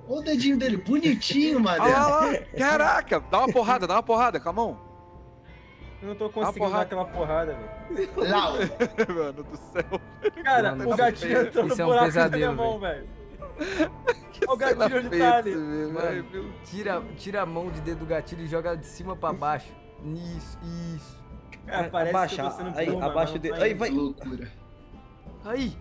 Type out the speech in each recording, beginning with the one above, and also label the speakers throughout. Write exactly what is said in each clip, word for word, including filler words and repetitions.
Speaker 1: Olha o dedinho dele, bonitinho,
Speaker 2: Olha
Speaker 1: mané.
Speaker 2: lá, olha lá. Caraca, dá uma porrada, dá uma porrada com a mão.
Speaker 3: Eu não tô conseguindo dar aquela porrada, velho.
Speaker 1: Lau.
Speaker 2: Mano do céu.
Speaker 3: Cara,
Speaker 4: Mano,
Speaker 3: o gatilho
Speaker 4: isso
Speaker 3: entrou no
Speaker 4: é um
Speaker 3: buraco da
Speaker 4: pesadelo,
Speaker 3: minha mão, velho.
Speaker 2: Que
Speaker 3: Olha o gatilho
Speaker 2: cena
Speaker 3: onde
Speaker 2: feia
Speaker 3: tá
Speaker 2: de se
Speaker 3: ali.
Speaker 2: ver,
Speaker 4: Mano,
Speaker 2: velho, meu.
Speaker 4: tira, tira a mão de dentro do gatilho e joga de cima pra baixo. Isso, isso.
Speaker 3: Cara, parece
Speaker 5: abaixa,
Speaker 3: que eu tô sendo
Speaker 5: aí,
Speaker 3: pluma,
Speaker 5: abaixa
Speaker 3: mas
Speaker 5: o dedo.
Speaker 3: não tá
Speaker 5: Aí,
Speaker 3: indo.
Speaker 5: vai.
Speaker 1: Que loucura.
Speaker 4: Aí.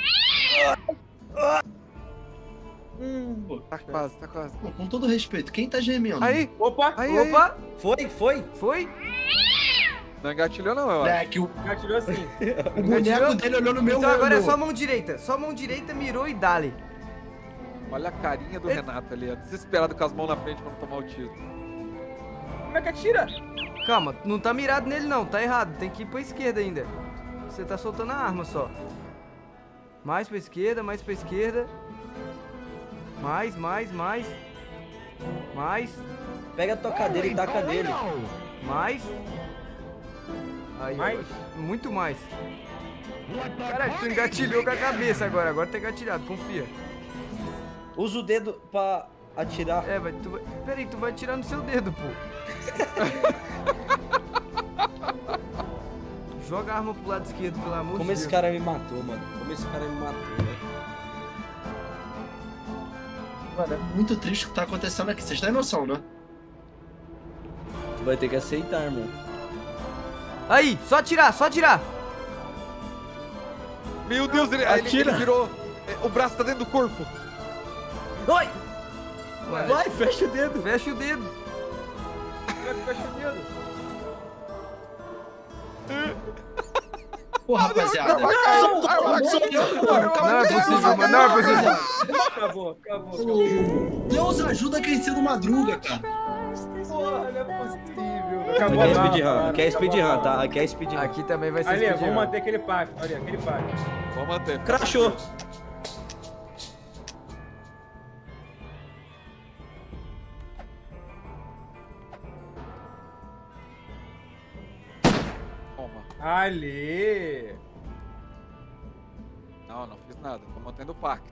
Speaker 3: Hum.
Speaker 2: Tá quase, tá quase.
Speaker 1: Pô, com todo respeito, quem tá gemendo?
Speaker 2: Aí,
Speaker 3: Opa!
Speaker 2: aí, aí.
Speaker 4: Opa,
Speaker 5: Foi, foi.
Speaker 4: foi?
Speaker 2: Não engatilhou não, eu acho.
Speaker 1: É, que o,
Speaker 3: Gatilhou assim.
Speaker 1: o boneco dele olhou no meu
Speaker 4: Então agora é
Speaker 1: olho.
Speaker 4: só mão direita. Só mão direita, mirou e dale.
Speaker 2: Olha a carinha do
Speaker 4: Ele-
Speaker 2: Renato ali, ó. Desesperado com as mãos na frente pra não tomar o tiro.
Speaker 3: Como é que atira?
Speaker 4: Calma, não tá mirado nele não, tá errado. Tem que ir pra esquerda ainda. Você tá soltando a arma só. Mais pra esquerda, mais pra esquerda. Mais, mais, mais. Mais,
Speaker 5: Pega a tua cadeira e taca nele.
Speaker 4: mais. Aí,
Speaker 3: Mais?
Speaker 4: ó, muito mais. Caralho, tu engatilhou com a cabeça agora. Agora tá engatilhado, confia.
Speaker 5: Usa o dedo pra atirar.
Speaker 4: É, vai, tu vai... Pera aí, tu vai atirar no seu dedo, pô. Joga a arma pro lado esquerdo, pelo amor
Speaker 5: Como
Speaker 4: de
Speaker 5: esse
Speaker 4: Deus.
Speaker 5: cara me matou, mano. Como esse cara me matou, velho.
Speaker 1: Mano, é muito triste o que tá acontecendo aqui. Vocês têm noção, né?
Speaker 5: Tu vai ter que aceitar, irmão.
Speaker 4: Aí, só atirar, só atirar.
Speaker 2: Meu Deus, ele, ele,
Speaker 5: Atira.
Speaker 2: ele virou. é, O braço tá dentro do corpo.
Speaker 5: Vai!
Speaker 4: Vai.
Speaker 5: Vai, fecha o dedo.
Speaker 4: Fecha o dedo.
Speaker 3: Como é que fecha o dedo?
Speaker 1: Pô, rapaziada.
Speaker 2: Não,
Speaker 1: Só-
Speaker 2: não,
Speaker 1: só-
Speaker 2: não,
Speaker 1: só-
Speaker 4: Não é possível, mano, não é possível.
Speaker 3: Acabou, acabou, acabou.
Speaker 1: Deus ajuda quem cedo madruga, cara.
Speaker 3: Porra, não é possível.
Speaker 5: Aqui
Speaker 3: Acabou
Speaker 5: é
Speaker 3: a bala,
Speaker 5: speedrun,
Speaker 3: cara,
Speaker 5: aqui é
Speaker 3: acabou a
Speaker 5: speedrun,
Speaker 3: bala.
Speaker 5: tá? Aqui é speedrun.
Speaker 4: Aqui também vai ser
Speaker 3: Ali,
Speaker 4: speedrun.
Speaker 3: vamos manter aquele pacto. Olha, aquele pacto.
Speaker 2: Vamos manter.
Speaker 5: Crashou.
Speaker 2: Toma.
Speaker 3: Ali.
Speaker 2: Não, não fiz nada. Tô mantendo o pacto.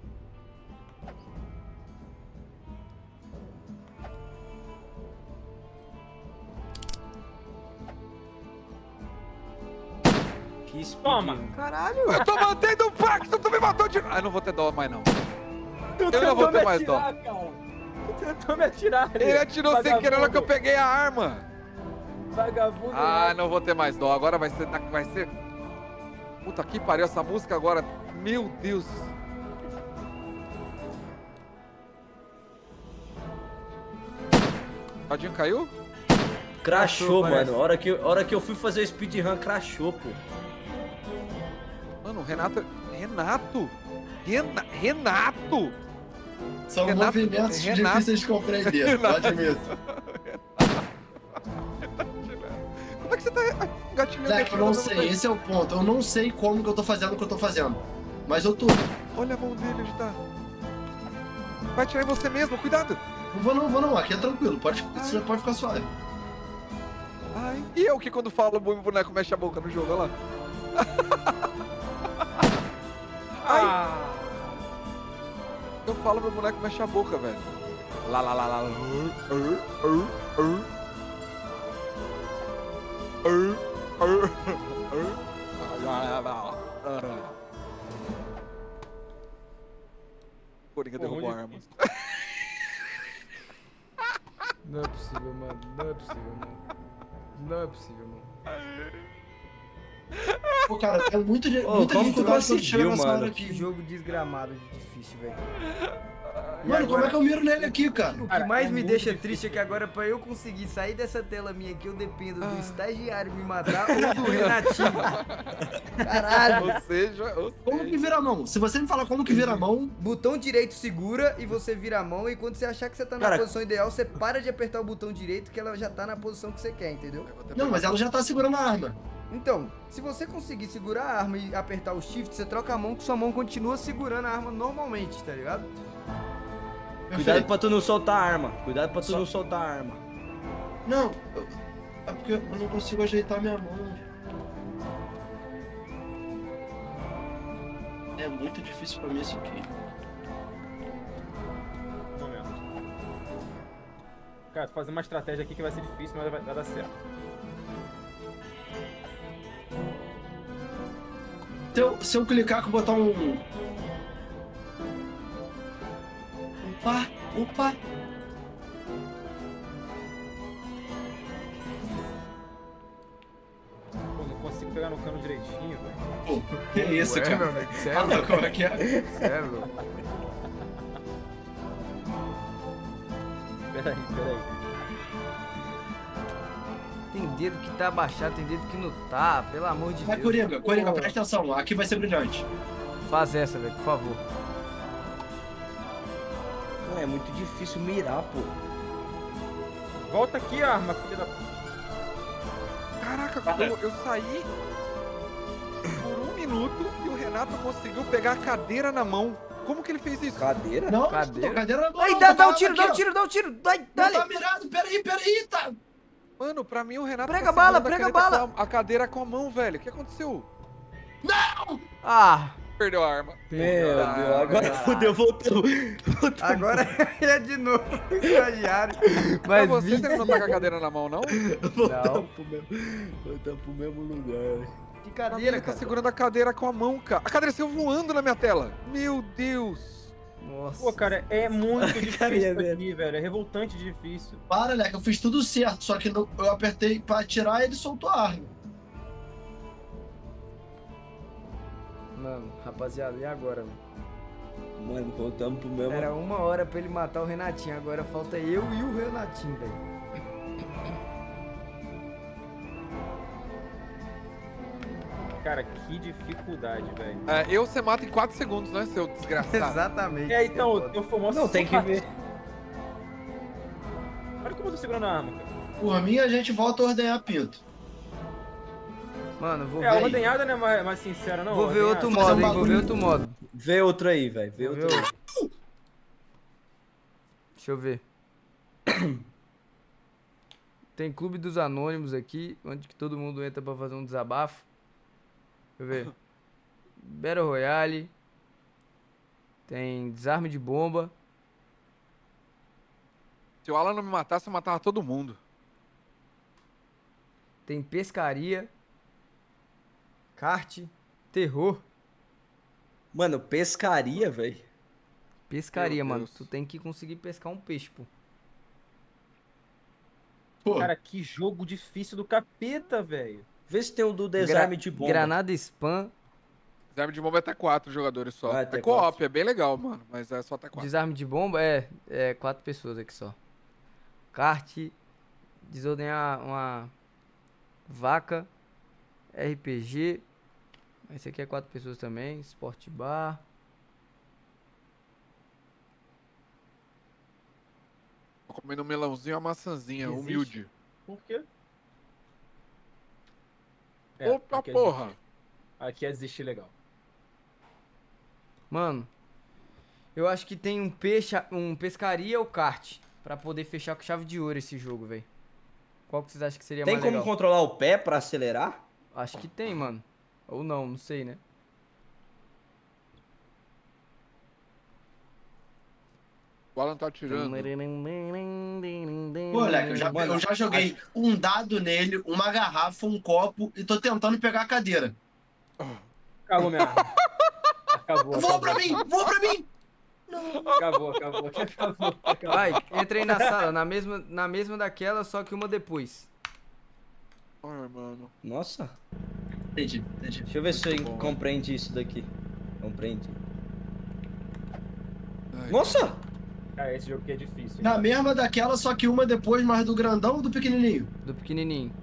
Speaker 5: Que speedrun.
Speaker 3: Toma.
Speaker 4: Caralho.
Speaker 2: Eu tô mantendo o pacto, tu me matou de. Ah, não vou ter dó mais não.
Speaker 3: Tu
Speaker 2: Eu não vou
Speaker 3: tentou
Speaker 2: ter
Speaker 3: me
Speaker 2: mais dó.
Speaker 3: atirar, cara. Tu tentou me atirar ali.
Speaker 2: Ele atirou sem querer na hora que eu peguei a arma.
Speaker 3: Vagabundo.
Speaker 2: Ah, não vou ter mais dó. Agora vai ser. Vai ser. Puta que pariu essa música agora. Meu Deus. Tadinho caiu?
Speaker 5: Crashou,
Speaker 4: parece.
Speaker 5: mano. A hora que, eu- a hora que eu fui fazer o speedrun, crashou, pô.
Speaker 2: Mano, Renato. Renato! Rena... Renato!
Speaker 1: São
Speaker 2: Renato-
Speaker 1: movimentos
Speaker 2: Renato-
Speaker 1: difíceis de compreender, eu
Speaker 2: Renato-
Speaker 1: admito.
Speaker 2: Como é que você tá engatilhando
Speaker 1: Moleque, eu não sei, esse é o ponto. Eu não sei como que eu tô fazendo o que eu tô fazendo. Mas eu tô.
Speaker 2: Olha a mão dele onde tá. Vai atirar em você mesmo, cuidado!
Speaker 1: Não vou não, vou não. Aqui é tranquilo. Pode, você pode ficar suave.
Speaker 2: Ai, e eu que quando falo o boneco mexe a boca no jogo, olha lá.
Speaker 3: Ah.
Speaker 2: Eu falo, meu boneco mexe a boca, velho. Lá, lá, lá, lá. Ur, ur, ur, ur. Ur, ur, ur. Lá, lá, lá, lá. Coringa
Speaker 3: Pô,
Speaker 2: derrubou a
Speaker 3: muito
Speaker 2: arma.
Speaker 4: Não é possível, mano. Não é possível, mano. Não é possível, mano.
Speaker 1: Pô, cara, é muito de,
Speaker 5: Ô,
Speaker 1: muita
Speaker 5: como tu
Speaker 1: dificuldade quando
Speaker 5: conseguiu,
Speaker 1: chega nessa
Speaker 5: mano?
Speaker 1: hora
Speaker 4: Que
Speaker 1: aqui.
Speaker 4: jogo desgramado de difícil, velho. E
Speaker 1: Mano, como
Speaker 4: agora-
Speaker 1: é que eu miro nele aqui, cara?
Speaker 4: O que
Speaker 3: Cara,
Speaker 4: mais
Speaker 3: é
Speaker 4: me
Speaker 3: muito
Speaker 4: deixa
Speaker 3: difícil.
Speaker 4: triste é que agora, pra eu conseguir sair dessa tela minha aqui, eu dependo do
Speaker 2: Ah.
Speaker 4: estagiário me matar ou do Renatinho. Caralho.
Speaker 2: Ou seja, ou
Speaker 1: Como que
Speaker 2: seja.
Speaker 1: vira a mão? Se você me falar como que vira a mão,
Speaker 4: Botão direito segura e você vira a mão. E quando você achar que você tá na
Speaker 5: Cara-
Speaker 4: posição ideal, você para de apertar o botão direito que ela já tá na posição que você quer, entendeu?
Speaker 1: não, mas ela já tá segurando a arma.
Speaker 4: Então, se você conseguir segurar a arma e apertar o shift, você troca a mão que sua mão continua segurando a arma normalmente, tá ligado?
Speaker 5: Cuidado
Speaker 1: Perfeito.
Speaker 5: pra tu não soltar a arma. Cuidado pra tu
Speaker 1: Só-
Speaker 5: não soltar a arma.
Speaker 1: Não, eu- é porque eu não consigo ajeitar minha mão. É muito difícil pra mim isso aqui.
Speaker 3: Cara, tô fazendo uma estratégia aqui que vai ser difícil, mas vai, vai dar certo.
Speaker 1: Se eu, se eu clicar com o botão... Opa, opa.
Speaker 3: Pô, não consigo pegar no cano direitinho, velho.
Speaker 1: Pô, que isso,
Speaker 4: Ué,
Speaker 1: cara?
Speaker 4: meu amigo, sério?
Speaker 1: Fala como é que é.
Speaker 4: Sério?
Speaker 3: Peraí, peraí.
Speaker 4: Tem dedo que tá abaixado, tem dedo que não tá, pelo amor de
Speaker 1: Vai,
Speaker 4: Deus.
Speaker 1: Coringa, Coringa, presta atenção. Aqui vai ser brilhante.
Speaker 4: Faz essa, velho, por favor.
Speaker 5: Pô, é muito difícil mirar, pô.
Speaker 3: Volta aqui, arma, filha da...
Speaker 2: Caraca, eu, eu saí por um minuto e o Renato conseguiu pegar a cadeira na mão. Como que ele fez isso?
Speaker 5: Cadeira?
Speaker 1: Não,
Speaker 4: Cadeira?
Speaker 1: tô cadeira na mão.
Speaker 4: Aí,
Speaker 1: não,
Speaker 4: dá,
Speaker 1: eu
Speaker 4: dá um
Speaker 1: tava
Speaker 4: tiro,
Speaker 1: aqui,
Speaker 4: dá um
Speaker 1: ó.
Speaker 4: tiro, dá um tiro. Dai,
Speaker 1: Não
Speaker 4: dale.
Speaker 1: tá mirado, peraí, peraí, tá.
Speaker 2: Mano, pra mim o Renato
Speaker 4: Prega
Speaker 2: tá
Speaker 4: bala,
Speaker 2: segurando
Speaker 4: prega
Speaker 2: caneta
Speaker 4: bala.
Speaker 2: com A, a cadeira com a mão, velho. O que aconteceu?
Speaker 4: Ah,
Speaker 2: Perdeu a arma.
Speaker 5: Meu
Speaker 2: Ah,
Speaker 5: Deus, agora
Speaker 4: caralho.
Speaker 5: fodeu, voltou. voltou.
Speaker 4: agora é de novo o estagiário.
Speaker 2: Mas
Speaker 4: Mas
Speaker 2: você,
Speaker 4: vinte-
Speaker 2: você não tá com a cadeira na mão, não?
Speaker 5: Voltamos pro mesmo, voltamos pro mesmo lugar.
Speaker 4: Que
Speaker 2: Pra mim,
Speaker 4: cadeira,
Speaker 2: ele tá
Speaker 4: cara.
Speaker 2: segurando a cadeira com a mão, cara. A cadeira saiu voando na minha tela. Meu Deus.
Speaker 4: Nossa.
Speaker 3: Pô, cara, é muito difícil
Speaker 5: Carinha
Speaker 3: isso aqui, velho. É revoltante de difícil.
Speaker 1: Para, Leque, eu fiz tudo certo, só que não- eu apertei pra atirar e ele soltou a arma.
Speaker 4: Mano, rapaziada, e agora, mano?
Speaker 5: Mano, voltamos pro mesmo.
Speaker 4: Era uma hora pra ele matar o Renatinho, agora falta eu e o Renatinho, velho.
Speaker 3: Cara, que dificuldade, velho.
Speaker 2: É, eu você mata em quatro segundos, né, seu desgraçado?
Speaker 4: Exatamente.
Speaker 3: É, então,
Speaker 4: eu...
Speaker 3: eu fumo
Speaker 5: Não, tem que ver.
Speaker 3: Olha como eu tô segurando a arma, cara.
Speaker 1: Por mim, a gente volta a ordenhar pinto.
Speaker 4: Mano, vou
Speaker 3: É, a
Speaker 4: ver.
Speaker 3: ordenhada não é mais, mais sincera, não.
Speaker 4: Vou ver
Speaker 3: ordenhada.
Speaker 4: outro
Speaker 1: Fazer
Speaker 4: modo,
Speaker 1: um
Speaker 4: hein? Vou ver
Speaker 1: bagulho.
Speaker 4: outro modo.
Speaker 5: Vê outro aí, velho. Vê
Speaker 4: Vou ver
Speaker 5: outro aí.
Speaker 4: outro. Deixa eu ver. Tem Clube dos Anônimos aqui, onde que todo mundo entra pra fazer um desabafo. Deixa eu ver. Battle Royale. Tem desarme de bomba.
Speaker 2: Se o Alan não me matasse, eu matava todo mundo.
Speaker 4: Tem pescaria. Kart. Terror.
Speaker 5: Mano, pescaria, velho.
Speaker 4: Pescaria,
Speaker 2: Meu
Speaker 4: mano.
Speaker 2: Deus.
Speaker 4: Tu tem que conseguir pescar um peixe, pô.
Speaker 1: Pô,
Speaker 3: Cara, que jogo difícil do capeta, velho.
Speaker 5: Vê se tem o do desarme de bomba.
Speaker 4: Granada spam.
Speaker 2: Desarme de bomba é até quatro jogadores só.
Speaker 5: Ah,
Speaker 2: é
Speaker 5: até
Speaker 2: co-op,
Speaker 5: quatro.
Speaker 2: é bem legal, mano. Mas é só até quatro.
Speaker 4: Desarme de bomba é, é quatro pessoas aqui só. Kart. Desordenar uma vaca. R P G. Esse aqui é quatro pessoas também. Sport bar.
Speaker 2: Tô comendo um melãozinho e uma maçãzinha,
Speaker 3: Existe?
Speaker 2: humilde.
Speaker 3: Por quê?
Speaker 2: Opa,
Speaker 3: aqui é
Speaker 2: porra!
Speaker 3: desistir. Aqui é desistir legal.
Speaker 4: Mano. Eu acho que tem um peixe, um pescaria ou kart. Pra poder fechar com chave de ouro esse jogo, velho. Qual que vocês acham que seria
Speaker 5: Tem
Speaker 4: mais
Speaker 5: como
Speaker 4: legal?
Speaker 5: controlar o pé pra acelerar?
Speaker 4: Acho que tem, mano. Ou não, não sei, né?
Speaker 2: O Alan tá atirando.
Speaker 1: Pô, Leque, eu já,
Speaker 5: Mano,
Speaker 1: eu já joguei um dado nele, uma garrafa, um copo e tô tentando pegar a cadeira.
Speaker 3: Acabou minha arma. Acabou,
Speaker 1: Voa
Speaker 3: acabou.
Speaker 1: pra mim! Voa pra mim!
Speaker 3: Acabou, acabou, acabou, acabou.
Speaker 4: Vai, entrei na sala, na mesma, na mesma daquela, só que uma depois.
Speaker 2: Ai, mano.
Speaker 5: Nossa.
Speaker 1: Entendi, entendi.
Speaker 5: Deixa eu ver se você compreende isso daqui. Compreende.
Speaker 2: Ai.
Speaker 5: Nossa!
Speaker 3: Cara, esse jogo aqui é difícil. hein?
Speaker 1: Na mesma daquela, só que uma depois, mais do grandão ou do pequenininho?
Speaker 4: Do pequenininho.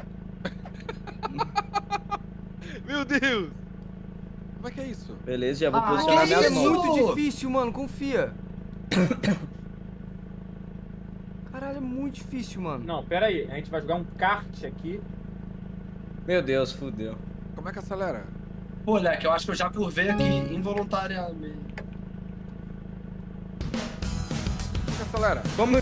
Speaker 2: Meu Deus! Como é que é isso?
Speaker 5: Beleza, já vou
Speaker 1: Ah,
Speaker 5: posicionar
Speaker 1: que
Speaker 5: minhas
Speaker 4: É
Speaker 1: isso?
Speaker 5: mãos.
Speaker 4: muito difícil, mano, confia. Caralho, é muito difícil, mano.
Speaker 3: Não, pera aí. A gente vai jogar um kart aqui.
Speaker 5: Meu Deus, fudeu.
Speaker 2: Como é que acelera?
Speaker 1: Pô, Leque, eu acho que eu já curvei aqui involuntariamente.
Speaker 2: Como que acelera?
Speaker 5: Como...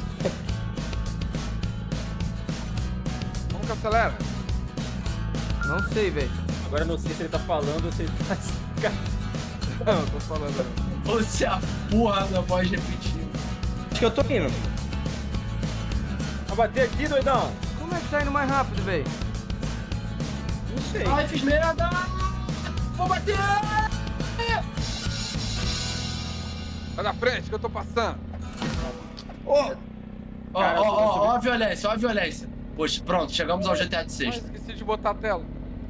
Speaker 2: Como que acelera?
Speaker 4: Não sei, velho.
Speaker 3: Agora eu não sei se ele tá falando ou se ele tá...
Speaker 2: Não, eu tô falando.
Speaker 1: Ou se a porra da voz repetindo.
Speaker 5: Acho que eu tô indo.
Speaker 3: Vai bater aqui, doidão.
Speaker 4: Como é que tá indo mais rápido, velho?
Speaker 5: Não sei.
Speaker 1: Ai, fiz merda! Vou bater!
Speaker 2: Vai na frente que eu tô passando.
Speaker 1: Ó, ó,
Speaker 3: Cara, eu
Speaker 1: ó,
Speaker 3: sou-
Speaker 1: ó, ó a violência, ó a violência. Poxa, pronto, chegamos ao G T A de
Speaker 2: Ai,
Speaker 1: sexta.
Speaker 2: esqueci de botar a tela.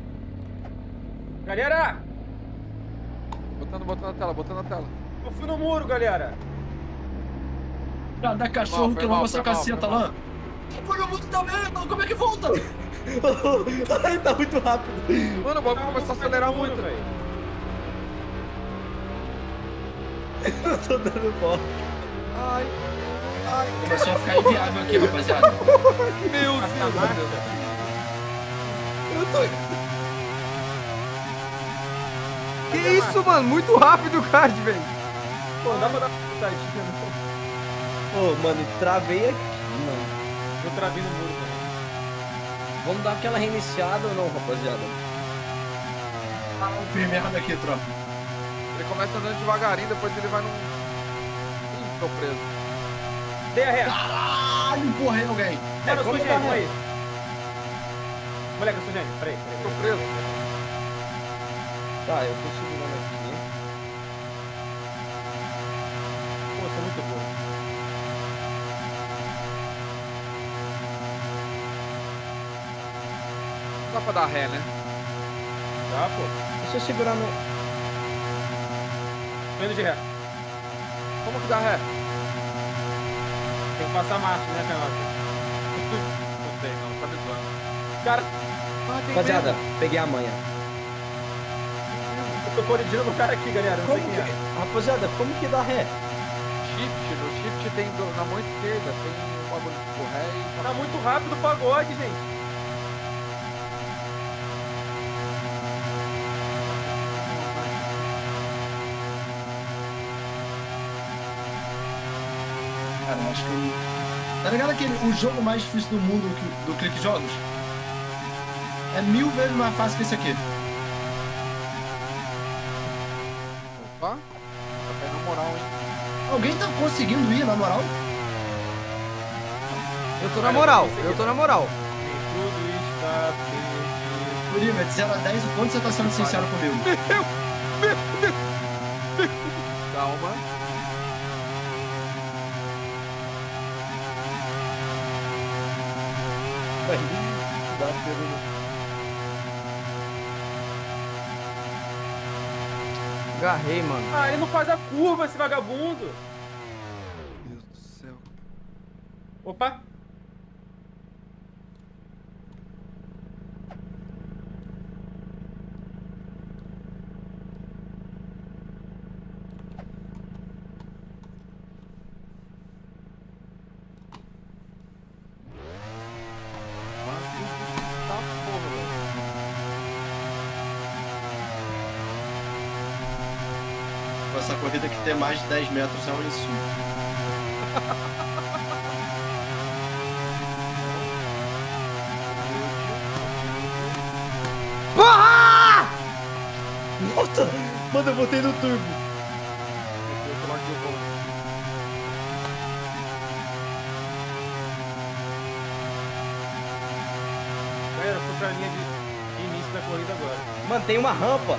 Speaker 3: Galera,
Speaker 2: Botando, botando a tela, botando a tela.
Speaker 3: eu fui no muro, galera.
Speaker 1: Cada cachorro
Speaker 2: Foi
Speaker 1: que
Speaker 2: mal,
Speaker 1: lava
Speaker 2: foi
Speaker 1: sua
Speaker 2: mal,
Speaker 1: caceta
Speaker 2: foi mal.
Speaker 1: lá. Foi no mundo também, então como é que volta?
Speaker 5: Ai, tá muito rápido.
Speaker 2: Mano, o bagulho começou a acelerar muito.
Speaker 3: velho.
Speaker 5: Eu tô dando volta.
Speaker 2: Ai, ai,
Speaker 1: Começou a ficar inviável aqui, rapaziada.
Speaker 2: meu
Speaker 3: Essa
Speaker 2: Deus.
Speaker 3: marcha.
Speaker 5: Eu tô...
Speaker 4: Que isso, mano? Muito rápido o kart, velho.
Speaker 3: Pô, dá pra dar uma putadinha, não?
Speaker 5: Pô, mano, travei aqui, mano.
Speaker 3: Eu travei no muro também.
Speaker 5: Vamos dar aquela reiniciada ou não, rapaziada?
Speaker 1: Fiz merda aqui, tropa.
Speaker 2: Ele começa andando devagarinho, depois ele vai num... Ih, tô preso.
Speaker 3: Dei a ré.
Speaker 1: Caralho, empurrei alguém.
Speaker 3: Mano, eu sou
Speaker 5: como
Speaker 3: gênio,
Speaker 5: dá ré?
Speaker 3: aí. Moleque, eu sou gênio. Peraí, peraí.
Speaker 2: Tô
Speaker 3: peraí.
Speaker 2: preso.
Speaker 5: Tá, eu tô segurando aqui.
Speaker 3: Pô, eu sou muito bom.
Speaker 2: Não dá pra dar ré, né?
Speaker 3: Tá, pô.
Speaker 5: Deixa eu segurar no...
Speaker 3: Tô indo de ré.
Speaker 2: Como que dá ré?
Speaker 3: Tem que passar a marcha, né, canhota?
Speaker 2: Não tem, não. Tá me zoando.
Speaker 3: Cara,
Speaker 2: Ah, tem
Speaker 5: Rapaziada, peguei a manha.
Speaker 3: eu tô colidindo no cara aqui, galera. Não sei
Speaker 5: Como
Speaker 3: quem
Speaker 5: que...
Speaker 3: é.
Speaker 5: Rapaziada, como que dá ré?
Speaker 2: Shift, no shift tem do- na mão esquerda, tem um bagulho tipo ré e...
Speaker 3: Tá muito rápido o pagode, gente.
Speaker 1: Cara, eu acho que eu... Tá ligado aquele, o jogo mais difícil do mundo que- do Clique Jogos? É mil vezes mais fácil que esse aqui.
Speaker 2: Opa, tá caindo na moral, hein?
Speaker 1: Alguém tá conseguindo ir, na moral?
Speaker 4: Eu tô na moral, eu tô na moral.
Speaker 3: Nem tudo está perdido.
Speaker 1: Uribe, de zero a dez, o quanto você tá sendo sincero comigo?
Speaker 2: Calma.
Speaker 5: Dá pelo...
Speaker 4: Agarrei, mano.
Speaker 3: Ah, ele não faz a curva, esse vagabundo.
Speaker 2: Meu Deus do céu.
Speaker 3: Opa.
Speaker 2: Tá porra, velho.
Speaker 1: Essa corrida que ter mais de dez metros é um insulto.
Speaker 4: Porra!
Speaker 5: Nossa! Mano, eu botei no turbo.
Speaker 2: Meu Deus, eu larguei o volante.
Speaker 3: Galera, eu fui pra linha de, de início da corrida agora.
Speaker 5: Mano, tem uma rampa.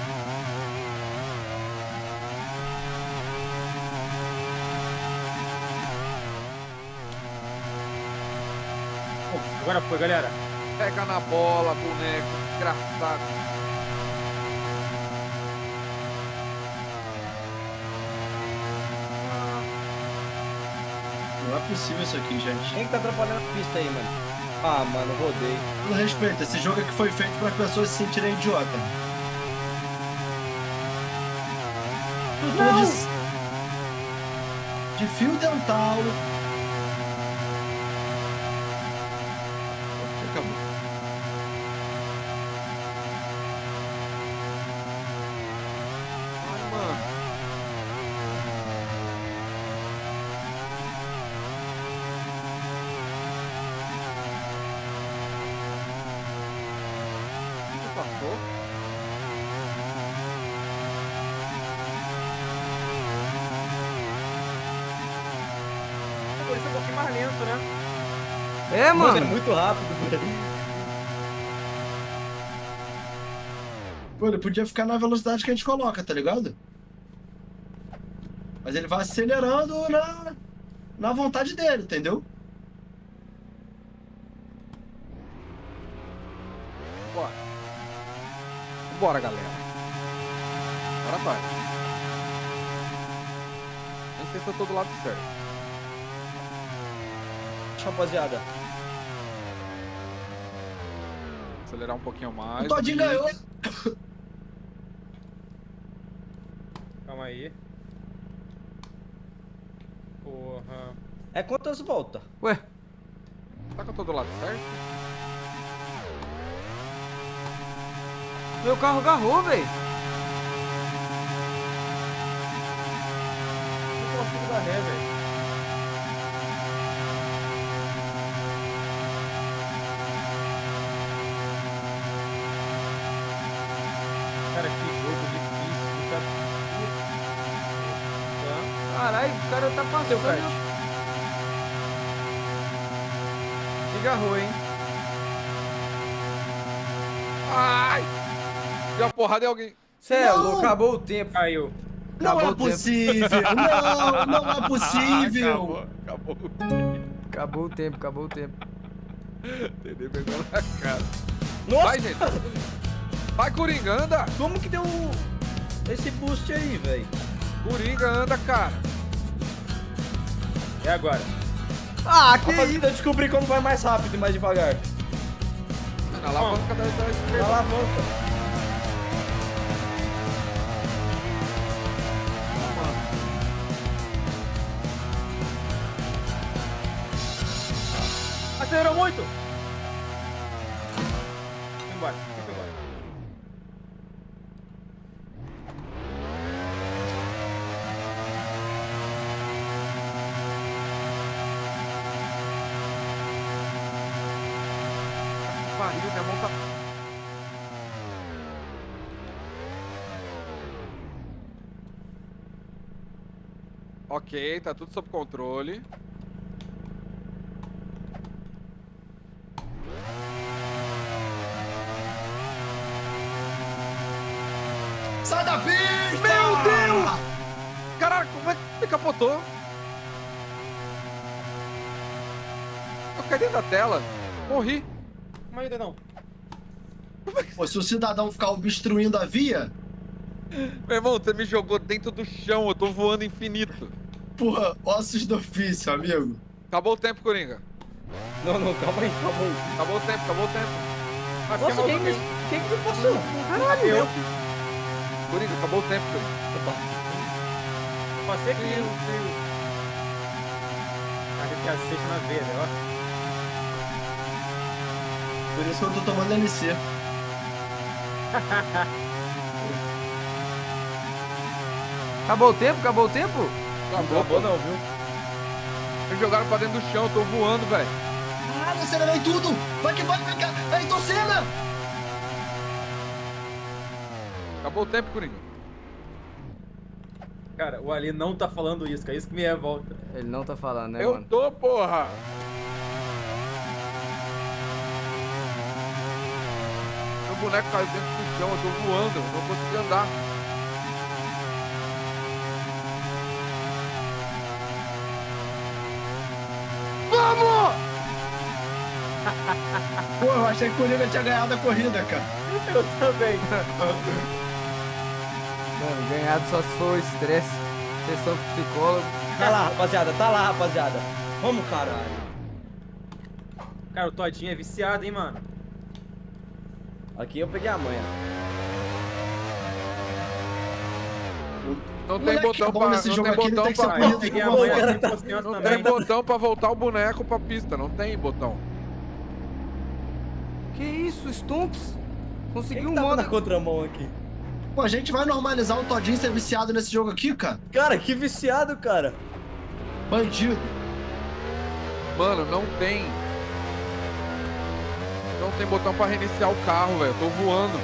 Speaker 3: Agora foi, galera.
Speaker 2: Pega na bola, boneco, desgraçado.
Speaker 1: Não é possível isso aqui, gente.
Speaker 5: Quem que tá atrapalhando a pista aí, mano? Ah, mano, rodei.
Speaker 1: Com respeito, esse jogo aqui foi feito para as pessoas se sentirem idiota. Estrutura de... de fio dental. Acabou.
Speaker 2: Ai, mano. O que passou?
Speaker 3: Por isso é um pouquinho mais lento, né?
Speaker 4: É,
Speaker 5: Mano, é
Speaker 4: mano.
Speaker 5: muito rápido, velho.
Speaker 1: Pô, ele podia ficar na velocidade que a gente coloca, tá ligado? Mas ele vai acelerando na, na vontade dele, entendeu?
Speaker 2: Bora. Bora, galera. Bora, vai. Nem sei se eu tô do lado certo.
Speaker 5: Rapaziada.
Speaker 2: Acelerar um pouquinho mais.
Speaker 1: O Todinho
Speaker 2: amigo.
Speaker 1: ganhou.
Speaker 3: Calma aí. Porra.
Speaker 5: É quantas voltas?
Speaker 4: Ué,
Speaker 2: Será que eu tô do lado certo?
Speaker 4: meu carro agarrou, velho.
Speaker 3: Não consigo dar ré, velho. Cara, que jogo difícil. Tá... Tá.
Speaker 4: Caralho, o cara tá
Speaker 3: Seu
Speaker 4: passando.
Speaker 3: kart.
Speaker 4: Que agarrou, hein?
Speaker 2: Ai! Deu uma porrada em alguém.
Speaker 4: Cê é
Speaker 1: Não.
Speaker 4: louco, acabou o tempo.
Speaker 3: Caiu.
Speaker 1: Não
Speaker 4: Acabou
Speaker 1: é
Speaker 4: o tempo.
Speaker 1: possível! Não, não é possível!
Speaker 2: Acabou, acabou.
Speaker 4: Acabou o tempo, acabou o tempo.
Speaker 2: Entendeu? Pegou na cara.
Speaker 5: Nossa!
Speaker 2: Vai, gente. Vai, Coringa, anda.
Speaker 5: Como que deu esse boost aí, velho?
Speaker 2: Coringa, anda, cara.
Speaker 3: E agora?
Speaker 4: Ah, que isso?
Speaker 5: Rapaziada, eu descobri como vai mais rápido e mais devagar.
Speaker 2: Na alavanca da, da
Speaker 5: Na
Speaker 2: esquerda.
Speaker 5: alavanca.
Speaker 3: Acelerou muito! Foi embora, foi embora.
Speaker 2: Pariu, minha mão tá... Ok, tá tudo sob controle.
Speaker 1: Sai da pista!
Speaker 2: Meu Deus! Caralho, como é que ele capotou? Eu caí dentro da tela. Morri.
Speaker 3: Mas ainda não.
Speaker 1: Pô, se o cidadão ficar obstruindo a via,
Speaker 2: Meu irmão, você me jogou dentro do chão. Eu tô voando infinito.
Speaker 1: porra, ossos do ofício, amigo.
Speaker 2: Acabou o tempo, Coringa.
Speaker 5: Não, não, calma aí, calma aí.
Speaker 2: Acabou o tempo, acabou o tempo.
Speaker 3: Mas
Speaker 5: Nossa,
Speaker 3: você
Speaker 5: quem,
Speaker 3: mandou
Speaker 5: que- quem que me passou?
Speaker 3: Caralho, eu
Speaker 2: Coringa, acabou o tempo, Coringa.
Speaker 3: passei aqui. A gente assiste na veia, ó.
Speaker 1: Por isso que eu tô tomando L C.
Speaker 4: Acabou o tempo? Acabou o tempo?
Speaker 2: Acabou,
Speaker 5: Acabou não, viu?
Speaker 2: Me jogaram pra dentro do chão, eu tô voando, velho.
Speaker 1: Caralho, acelerei tudo! Vai que vai, vai cá! Ayrton Senna!
Speaker 2: Acabou o tempo, Coringa.
Speaker 3: Cara, o Ali não tá falando isso, cara. Isso que me revolta.
Speaker 4: Ele não tá falando, né,
Speaker 2: Eu
Speaker 4: mano?
Speaker 2: tô, porra. Meu boneco caiu dentro do chão, eu tô voando, eu não consegui andar. Vamos!
Speaker 1: Pô, eu achei que o Coringa tinha ganhado a corrida, cara.
Speaker 3: Eu também.
Speaker 4: Mano, ganhado só se for estresse. Sessão com psicólogo.
Speaker 5: Tá lá, rapaziada, tá lá, rapaziada. Vamos, caralho.
Speaker 3: Cara, o Todinho é viciado, hein, mano.
Speaker 5: Aqui eu peguei a manha.
Speaker 2: Não tem
Speaker 1: Moleque,
Speaker 2: botão
Speaker 1: é bom
Speaker 2: pra,
Speaker 1: nesse
Speaker 2: não
Speaker 1: jogo
Speaker 2: tem
Speaker 1: aqui, ele
Speaker 2: botão
Speaker 1: tem que ser
Speaker 2: pra,
Speaker 1: corrido.
Speaker 3: Eu peguei a
Speaker 1: Pô,
Speaker 3: manhã
Speaker 5: cara,
Speaker 3: cem por cento
Speaker 2: não tem
Speaker 3: também.
Speaker 2: botão pra voltar o boneco pra pista, não tem botão.
Speaker 4: Que isso, Stumps?
Speaker 5: Quem
Speaker 4: Conseguiu
Speaker 5: que
Speaker 4: um
Speaker 5: tava
Speaker 4: modo.
Speaker 5: na contramão aqui?
Speaker 1: Pô, a gente vai normalizar o Todinho ser viciado nesse jogo aqui, cara?
Speaker 5: Cara, que viciado, cara.
Speaker 1: Bandido.
Speaker 2: Mano, não tem. Não tem botão pra reiniciar o carro, velho. Eu tô voando.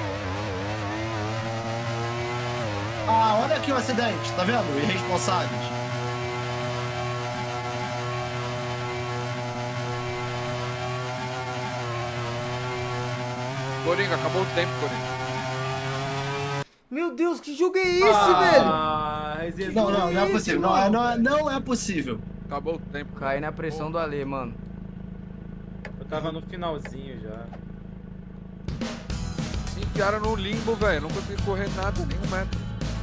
Speaker 1: Ah, olha aqui o acidente, tá vendo? Irresponsáveis.
Speaker 2: Coringa, acabou o tempo, Coringa.
Speaker 4: Meu Deus, que jogo é esse, velho?
Speaker 3: Ah, Resident
Speaker 1: Não, não, não é possível. Não, é- não, é- não é possível.
Speaker 2: Acabou o tempo.
Speaker 4: Caí na pressão do Ale, mano.
Speaker 3: Eu tava no finalzinho já.
Speaker 2: Me enfiaram no limbo, velho. Não consegui correr nada, nenhum metro.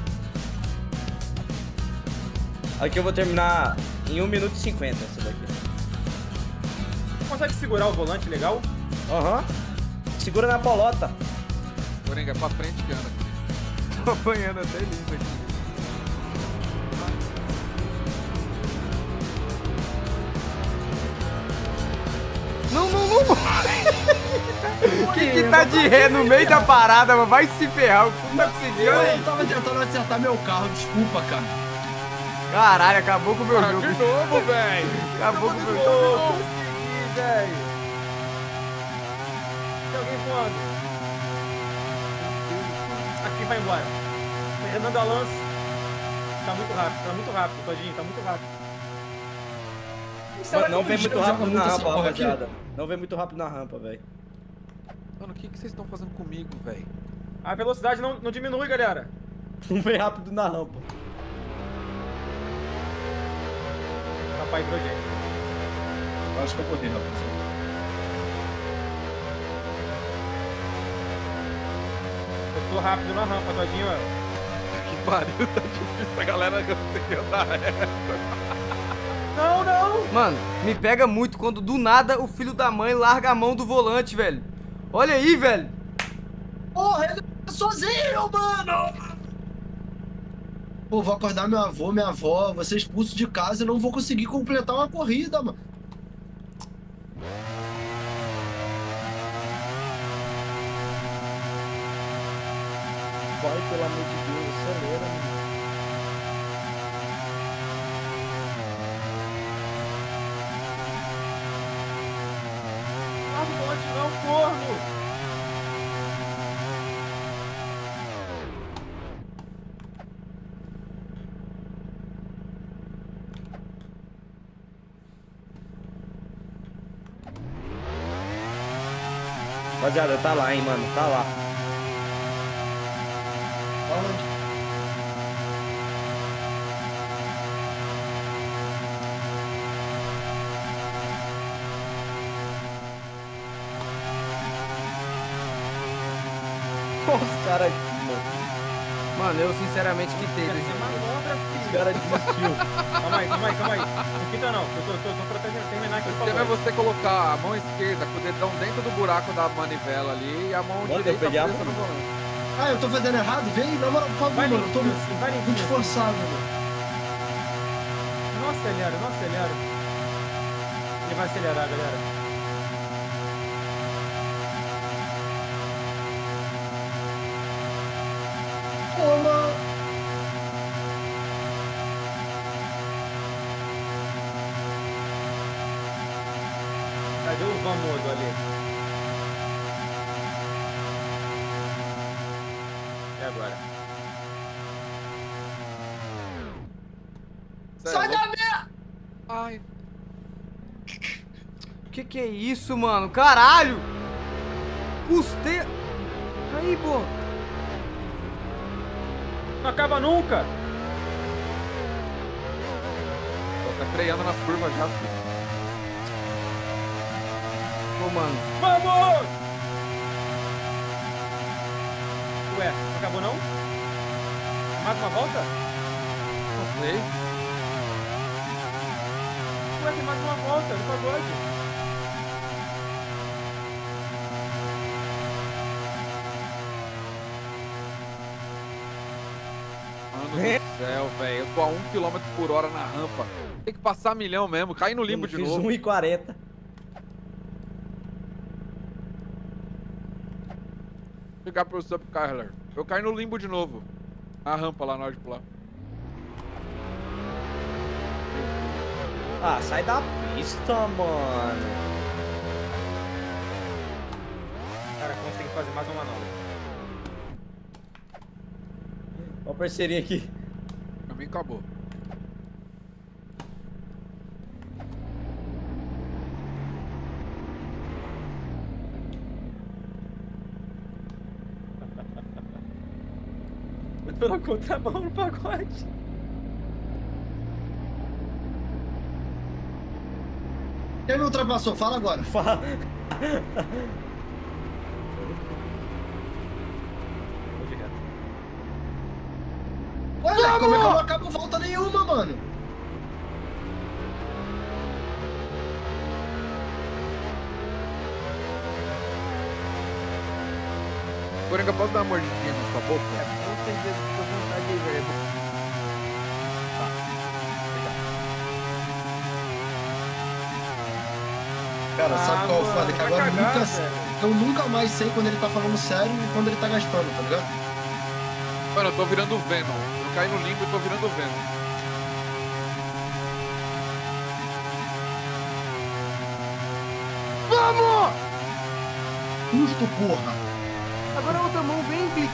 Speaker 5: Aqui eu vou terminar em um minuto e cinquenta essa daqui.
Speaker 3: Consegue segurar o volante legal?
Speaker 5: Aham. Segura na polota.
Speaker 2: Coringa, é pra frente que anda.
Speaker 4: Tô apanhando até lindo aqui. Não, não, não. Quem que tá de ré no meio da parada, mano? Vai se ferrar. O que tá conseguindo
Speaker 1: Eu
Speaker 4: aí?
Speaker 1: tava tentando acertar meu carro, desculpa, cara.
Speaker 4: Caralho, acabou com o meu
Speaker 2: Ah,
Speaker 4: jogo.
Speaker 2: de novo, velho.
Speaker 4: Acabou com o meu
Speaker 3: Pô,
Speaker 4: jogo.
Speaker 3: consegui, velho. Tem alguém voando. Aqui, vai embora. Fernando Alonso. Tá muito rápido, tá muito rápido, Todinho, tá muito rápido.
Speaker 1: Será que
Speaker 5: Não
Speaker 1: eu
Speaker 5: vem
Speaker 1: jogo-
Speaker 5: muito rápido
Speaker 1: jogo
Speaker 5: na
Speaker 1: essa
Speaker 5: rampa,
Speaker 1: porra aqui?
Speaker 5: rapaziada. Não vem muito rápido na rampa, velho.
Speaker 2: Mano, o que, que vocês estão fazendo comigo, velho?
Speaker 3: A velocidade não, não diminui, galera.
Speaker 5: Não vem rápido na rampa.
Speaker 3: Rapaz, virou gente.
Speaker 1: Eu acho que eu corri, rapaz.
Speaker 3: Eu tô rápido na rampa, Todinho, ó.
Speaker 2: Que pariu, tá difícil. A galera conseguiu andar reto.
Speaker 3: Não, não!
Speaker 4: Mano, me pega muito quando do nada o filho da mãe larga a mão do volante, velho. Olha aí, velho.
Speaker 1: Porra, ele é sozinho, mano! Pô, vou acordar meu avô, minha avó, vou ser expulso de casa e não vou conseguir completar uma corrida, mano.
Speaker 5: Vai, pelo amor de Deus, acelera, mano.
Speaker 3: Ah, o volante não, corno!
Speaker 5: Rapaziada, tá lá, hein, mano. Tá lá.
Speaker 1: Onde?
Speaker 5: Olha os caras aqui, mano.
Speaker 4: Mano, eu sinceramente quitei do
Speaker 3: Essa é
Speaker 4: jogo.
Speaker 3: manobra,
Speaker 5: Os
Speaker 3: filho.
Speaker 5: caras desistiu.
Speaker 3: Calma aí, calma aí, calma aí. Não quita não, eu tô, tô, tô pra ter- terminar aqui,
Speaker 2: O
Speaker 3: por
Speaker 2: tema é
Speaker 3: favor.
Speaker 2: você colocar a mão esquerda com o dedão dentro do buraco da manivela ali e a mão
Speaker 5: Mano, eu
Speaker 2: direita
Speaker 5: peguei a
Speaker 2: presa no
Speaker 5: mão.
Speaker 2: volante.
Speaker 1: Ah, eu tô fazendo errado? Vem, na moral, por favor,
Speaker 3: Vai
Speaker 1: mano. Eu tô
Speaker 3: limpinho
Speaker 1: muito
Speaker 3: assim, vai limpinho assim.
Speaker 1: esforçado, mano.
Speaker 3: Não acelera, não acelera. Ele vai acelerar, galera.
Speaker 1: Toma!
Speaker 3: Cadê o Vamodo ali? E agora?
Speaker 1: Sai da minha!
Speaker 2: Ai,
Speaker 4: Que que é isso, mano? Caralho! Custei... Aí, pô.
Speaker 3: Não acaba nunca!
Speaker 2: tô até freando nas curvas já, filho.
Speaker 4: Pô, mano.
Speaker 3: Vamos! Ué, não acabou não? Mais uma volta?
Speaker 2: Não sei.
Speaker 3: Ué, tem mais uma volta do pagode.
Speaker 2: Mano do céu, velho. Eu tô a um quilômetro por hora na rampa. Tem que passar milhão mesmo. Cai no limbo
Speaker 5: Eu
Speaker 2: de
Speaker 5: fiz
Speaker 2: novo.
Speaker 5: um e quarenta.
Speaker 2: Ligar pro Sub Kyler. Eu caí no limbo de novo. Na rampa lá na hora de pular.
Speaker 5: Ah, sai da pista, mano.
Speaker 3: Cara, consegui fazer mais uma manobra.
Speaker 5: Ó a parceirinha aqui.
Speaker 2: Pra mim acabou.
Speaker 3: pela contramão no pagode.
Speaker 1: Quem me ultrapassou? Fala agora.
Speaker 5: Fala.
Speaker 1: Olha, como é que eu não acabo volta nenhuma, mano?
Speaker 2: Coringa, posso dar uma mordidinha na sua boca?
Speaker 4: Com certeza fica à vontade aí, velho.
Speaker 1: Cara, sabe qual é o foda? Que
Speaker 3: vai
Speaker 1: agora eu
Speaker 3: cagar,
Speaker 1: nunca,
Speaker 3: velho.
Speaker 1: eu nunca mais sei quando ele tá falando sério e quando ele tá gastando, tá ligado?
Speaker 2: Mano, eu tô virando o Venom. Eu caí no limbo e tô virando o Venom.
Speaker 4: Vamos!
Speaker 1: Justo, porra!
Speaker 4: Agora a outra mão vem, clique.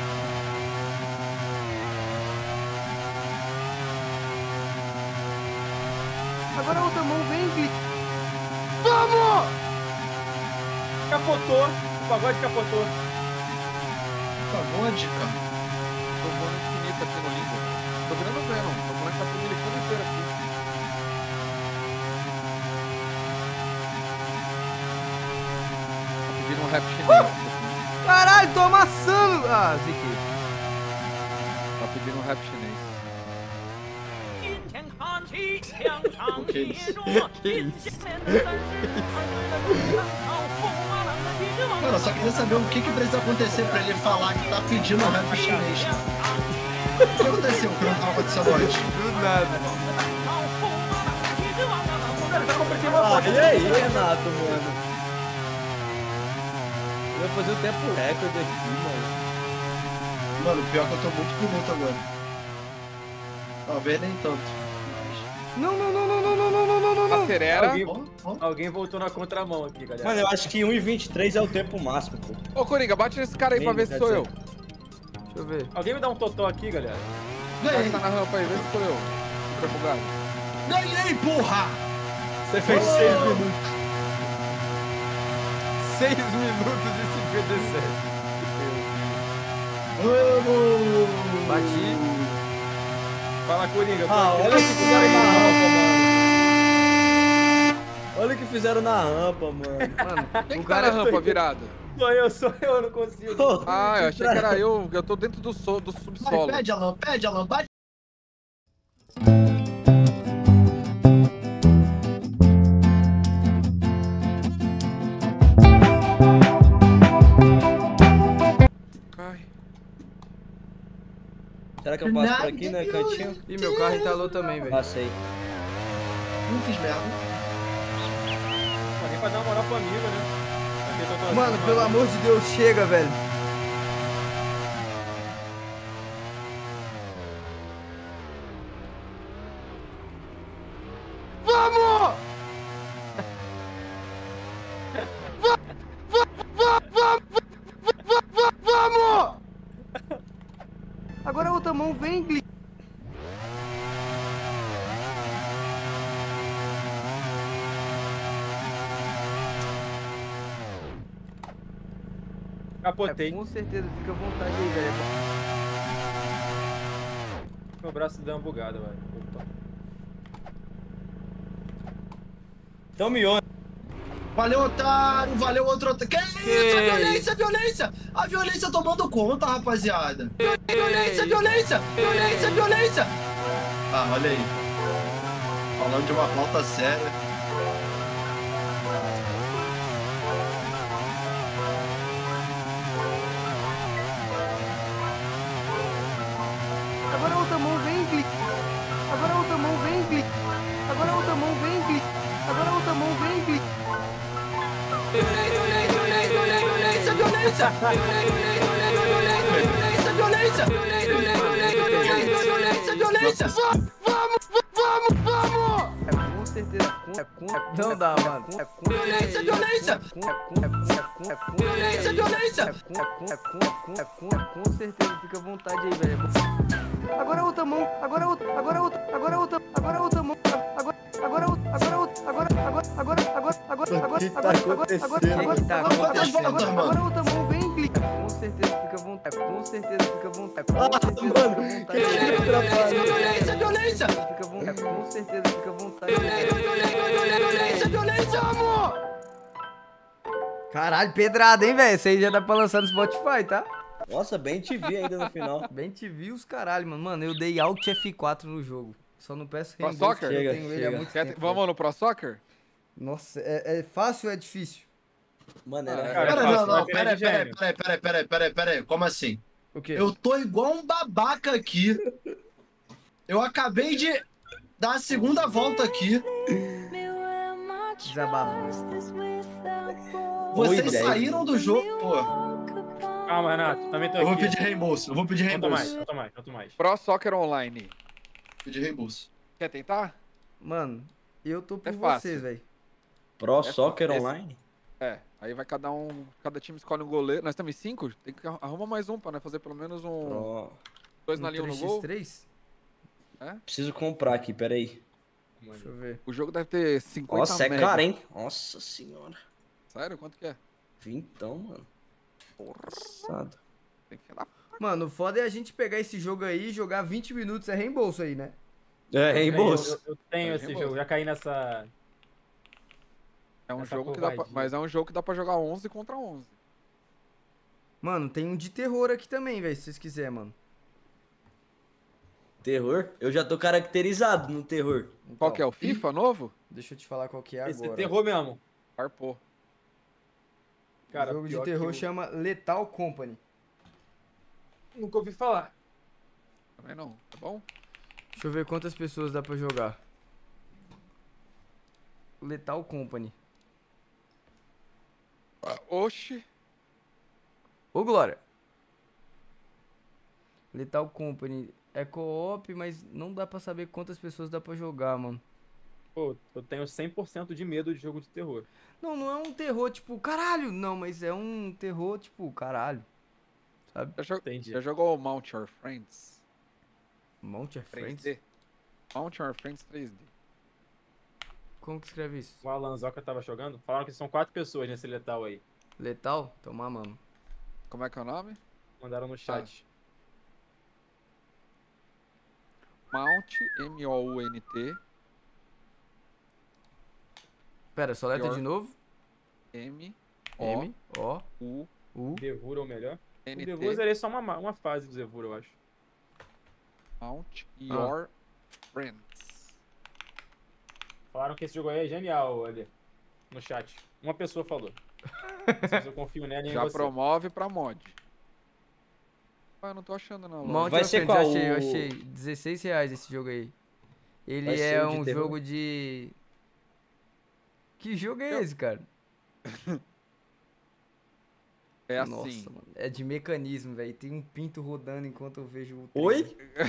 Speaker 4: Agora a outra mão vem, clique. Vamos!
Speaker 3: Capotou. O pagode capotou.
Speaker 1: Pagode, cara.
Speaker 2: Tô voando infinito aqui no limbo. Tô virando o Venom. Tô voando essa publicando inteira aqui. Tá pedindo um rap chinês. Uh!
Speaker 4: Caralho, tô amassando! Ah, Ziki.
Speaker 2: Tá pedindo um rap chinês.
Speaker 1: O que é isso?
Speaker 4: Que isso?
Speaker 1: Cara, eu só queria saber o que que precisa acontecer pra ele falar que tá pedindo um rap chinês. O que aconteceu que não tava acontecendo antes?
Speaker 4: Do nada.
Speaker 5: Ah, e aí, Renato, mano? Eu ia fazer o tempo recorde aqui, mano.
Speaker 1: Mano, pior que eu tô muito bonito agora. Talvez nem tanto.
Speaker 4: Não, não, não, não, não, não, não, não, não, não, não.
Speaker 2: Acelera.
Speaker 3: Alguém,
Speaker 1: Ó, ó.
Speaker 3: alguém voltou na contramão aqui, galera.
Speaker 5: Mano, eu acho que um e vinte e três é o tempo máximo, pô.
Speaker 2: Ô, Coringa, bate nesse cara aí pra ver se sou eu.
Speaker 4: Deixa eu ver.
Speaker 3: Alguém me dá um totó aqui, galera.
Speaker 2: O cara
Speaker 1: Ganhei!
Speaker 2: que tá na rampa aí, vê se sou eu. Fica bugado.
Speaker 1: Ganhei, porra!
Speaker 5: Você fez
Speaker 1: Oh!
Speaker 5: seis minutos.
Speaker 4: seis minutos e cinquenta e sete.
Speaker 1: Vamos!
Speaker 4: Bati.
Speaker 3: Fala, Coringa. Eu tô
Speaker 5: Ah,
Speaker 3: aqui.
Speaker 5: olha o que fizeram na rampa, mano. Olha o que fizeram na rampa, mano.
Speaker 4: Mano,
Speaker 2: Quem
Speaker 4: o
Speaker 2: que tá
Speaker 4: cara
Speaker 2: na rampa virado?
Speaker 3: Sou eu, sou eu, eu não consigo.
Speaker 2: Ah, eu achei que era eu. Eu tô dentro do, so, do
Speaker 1: Vai,
Speaker 2: subsolo.
Speaker 1: pede, Alan, pede, Alan, bate.
Speaker 2: Ai.
Speaker 5: Será que eu passo por aqui, né, cantinho?
Speaker 4: Ih, meu carro entalou também, velho.
Speaker 5: Passei.
Speaker 1: Não fiz merda.
Speaker 3: Alguém pra dar uma moral pro amigo, né? Aqui eu tô
Speaker 4: Mano, pelo amor de Deus, chega, velho. Vamos! Va- va- va- va- va- va- Vamos! Agora a outra mão vem, Gli.
Speaker 3: Capotei.
Speaker 4: É, com certeza, fica à vontade aí, velho.
Speaker 3: Meu braço deu uma bugada, velho. Opa.
Speaker 5: Então me olha.
Speaker 1: Valeu, otário, valeu, outro otário. Que isso?
Speaker 4: Que
Speaker 1: Violência, violência! A violência tomando conta, rapaziada. Violência, violência, violência, violência! Ah, olha aí. Falando de uma pauta séria.
Speaker 4: Agora a outra mão vem, Gli. Agora a outra mão vem, Gli. Agora a outra mão vem, Gli. Agora a outra mão vem, Gli.
Speaker 1: Violência, violência, violência, violência, violência, violência, violência.
Speaker 4: Vamos, vamos, vamos! É com certeza. Com, é com, é, não dá, mano. É com
Speaker 1: Violência, violência.
Speaker 4: É com, é com, é com, é com, é com,
Speaker 1: Violência, violência.
Speaker 4: É com, é com, é com, é com, é com, é com certeza. Fica à vontade aí, velho. Agora a outra mão. Agora a outra. Agora a outra. Agora a outra. Agora a outra mão. Agora. Agora a outra. Agora a outra. Agora. Agora. Agora. Agora. Agora. Agora.
Speaker 5: O que tá
Speaker 4: Agora. Agora.
Speaker 5: acontecendo?
Speaker 4: Agora.
Speaker 5: O que tá
Speaker 4: Agora.
Speaker 1: acontecendo?
Speaker 4: Agora. Agora a outra mão vem, Gli. Com certeza. Fica à vontade. É, com certeza fica à vontade. Com
Speaker 5: Ah,
Speaker 4: certeza
Speaker 5: mano,
Speaker 4: fica à
Speaker 5: que
Speaker 4: vontade.
Speaker 1: Violência, violência, violência!
Speaker 4: Fica à vontade. Com certeza fica à vontade.
Speaker 1: Violência, violência, amor!
Speaker 4: Caralho, pedrada, hein, velho? Isso aí já dá pra lançar no Spotify, tá?
Speaker 5: Nossa, bem te vi ainda no final.
Speaker 4: Bem te vi os caralho, mano. Mano, eu dei Alt F quatro no jogo. Só não peço
Speaker 2: Pro
Speaker 4: reembolso,
Speaker 2: Soccer?
Speaker 4: porque eu
Speaker 5: Chega,
Speaker 4: tenho ele há
Speaker 5: chega.
Speaker 4: muito
Speaker 2: Quer-
Speaker 4: tempo.
Speaker 2: Vamos no Pro Soccer?
Speaker 4: velho. Nossa, é, é fácil ou é difícil?
Speaker 5: Mano,
Speaker 2: Ah,
Speaker 5: era...
Speaker 3: cara,
Speaker 1: Pera,
Speaker 3: é
Speaker 1: não,
Speaker 3: fácil,
Speaker 1: não,
Speaker 3: vai ter
Speaker 1: pera,
Speaker 3: de
Speaker 1: pera,
Speaker 3: gênio.
Speaker 1: pera, pera, pera, pera, pera, como assim?
Speaker 4: O quê?
Speaker 1: Eu tô igual um babaca aqui. Eu acabei de dar a segunda volta aqui.
Speaker 4: Desabafo.
Speaker 5: Boa
Speaker 1: Vocês
Speaker 5: ideia.
Speaker 1: saíram do jogo. Pô,
Speaker 3: Calma, Renato, também tô
Speaker 1: eu vou
Speaker 3: aqui.
Speaker 1: pedir reembolso. Eu vou pedir
Speaker 3: Conta mais,
Speaker 1: reembolso.
Speaker 3: conta mais, conta mais.
Speaker 2: Pro Soccer Online.
Speaker 1: Pedir reembolso.
Speaker 2: Quer tentar?
Speaker 4: Mano, eu tô por
Speaker 2: É fácil.
Speaker 4: vocês, velho.
Speaker 5: Pro
Speaker 2: É
Speaker 5: Soccer
Speaker 2: esse-
Speaker 5: Online?
Speaker 2: É, aí vai cada um, cada time escolhe um goleiro. Nós estamos em cinco? Tem que arrumar mais um pra nós fazer pelo menos um.
Speaker 5: Pro...
Speaker 2: Dois na linha, um no gol.
Speaker 4: três?
Speaker 5: Preciso comprar aqui, peraí.
Speaker 4: Deixa eu ver.
Speaker 2: O jogo deve ter cinquenta
Speaker 5: Nossa, é
Speaker 2: mega.
Speaker 5: caro, hein? Nossa senhora.
Speaker 2: Sério? Quanto que é?
Speaker 5: Vintão, mano.
Speaker 2: Porra.
Speaker 5: Passado.
Speaker 2: Tem que dar.
Speaker 4: Mano, o foda é a gente pegar esse jogo aí e jogar vinte minutos, é reembolso aí, né?
Speaker 5: É,
Speaker 3: Eu,
Speaker 5: reembolso.
Speaker 3: eu, eu tenho
Speaker 2: É
Speaker 3: esse
Speaker 2: reembolso.
Speaker 3: jogo, já caí nessa.
Speaker 2: É um
Speaker 3: Essa
Speaker 2: jogo que dá pra,
Speaker 3: covardia.
Speaker 2: mas é um jogo que dá pra jogar onze contra onze.
Speaker 4: Mano, tem um de terror aqui também, velho, se vocês quiserem, mano.
Speaker 5: Terror? Eu já tô caracterizado no terror.
Speaker 4: Então,
Speaker 2: Qual que é? O FIFA novo?
Speaker 4: Deixa eu te falar qual que é
Speaker 3: Esse
Speaker 4: agora.
Speaker 3: terror mesmo.
Speaker 2: Arpou.
Speaker 3: Cara,
Speaker 4: o jogo de
Speaker 3: pior que
Speaker 4: terror
Speaker 3: eu
Speaker 4: chama Lethal Company.
Speaker 3: Nunca ouvi falar.
Speaker 2: Também não. Tá bom?
Speaker 4: Deixa eu ver quantas pessoas dá pra jogar. Lethal Company.
Speaker 2: Ah, Oxi.
Speaker 4: Ô, Glória. Lethal Company é co-op, mas não dá pra saber quantas pessoas dá pra jogar, mano.
Speaker 3: Pô, eu tenho cem por cento de medo de jogo de terror.
Speaker 4: Não, não é um terror tipo, caralho. Não, mas é um terror tipo, caralho. Sabe?
Speaker 2: Já, jo-
Speaker 3: Entendi.
Speaker 2: já jogou Mount Your Friends?
Speaker 4: Mount of Friends?
Speaker 2: três D? Mount Your Friends três D.
Speaker 4: Como que escreve isso?
Speaker 3: O Alan Zoca tava jogando. Falaram que são quatro pessoas nesse letal aí.
Speaker 4: Letal? Toma, mano.
Speaker 2: Como é que é o nome?
Speaker 3: Mandaram no chat.
Speaker 2: Mount, M O U N T,
Speaker 4: Pera, só letra
Speaker 2: Your-
Speaker 4: de novo.
Speaker 2: M, O,
Speaker 4: M, O,
Speaker 2: U,
Speaker 4: U.
Speaker 3: Devura ou melhor. O
Speaker 2: N,
Speaker 3: Devura eu
Speaker 2: T,
Speaker 3: zerei só uma, uma fase do Devura, eu acho.
Speaker 2: Mount Your Friends.
Speaker 3: Falaram que esse jogo aí é genial ali. No chat. Uma pessoa falou. Não sei se eu confio nela e em
Speaker 2: Já
Speaker 3: você.
Speaker 2: promove pra mod. Ah, eu não tô achando não.
Speaker 4: Mount
Speaker 5: Vai
Speaker 4: of
Speaker 5: ser
Speaker 4: Friends,
Speaker 5: qual?
Speaker 4: achei, eu
Speaker 5: O-
Speaker 4: achei. dezesseis reais esse jogo aí. Ele
Speaker 5: Vai ser
Speaker 4: é
Speaker 5: o de
Speaker 4: um
Speaker 5: terror?
Speaker 4: jogo de... Que jogo é
Speaker 2: Eu-
Speaker 4: esse, cara?
Speaker 2: É assim.
Speaker 4: Nossa, mano. É de mecanismo, velho. Tem um pinto rodando enquanto eu vejo o...
Speaker 5: Oi?
Speaker 4: trailer.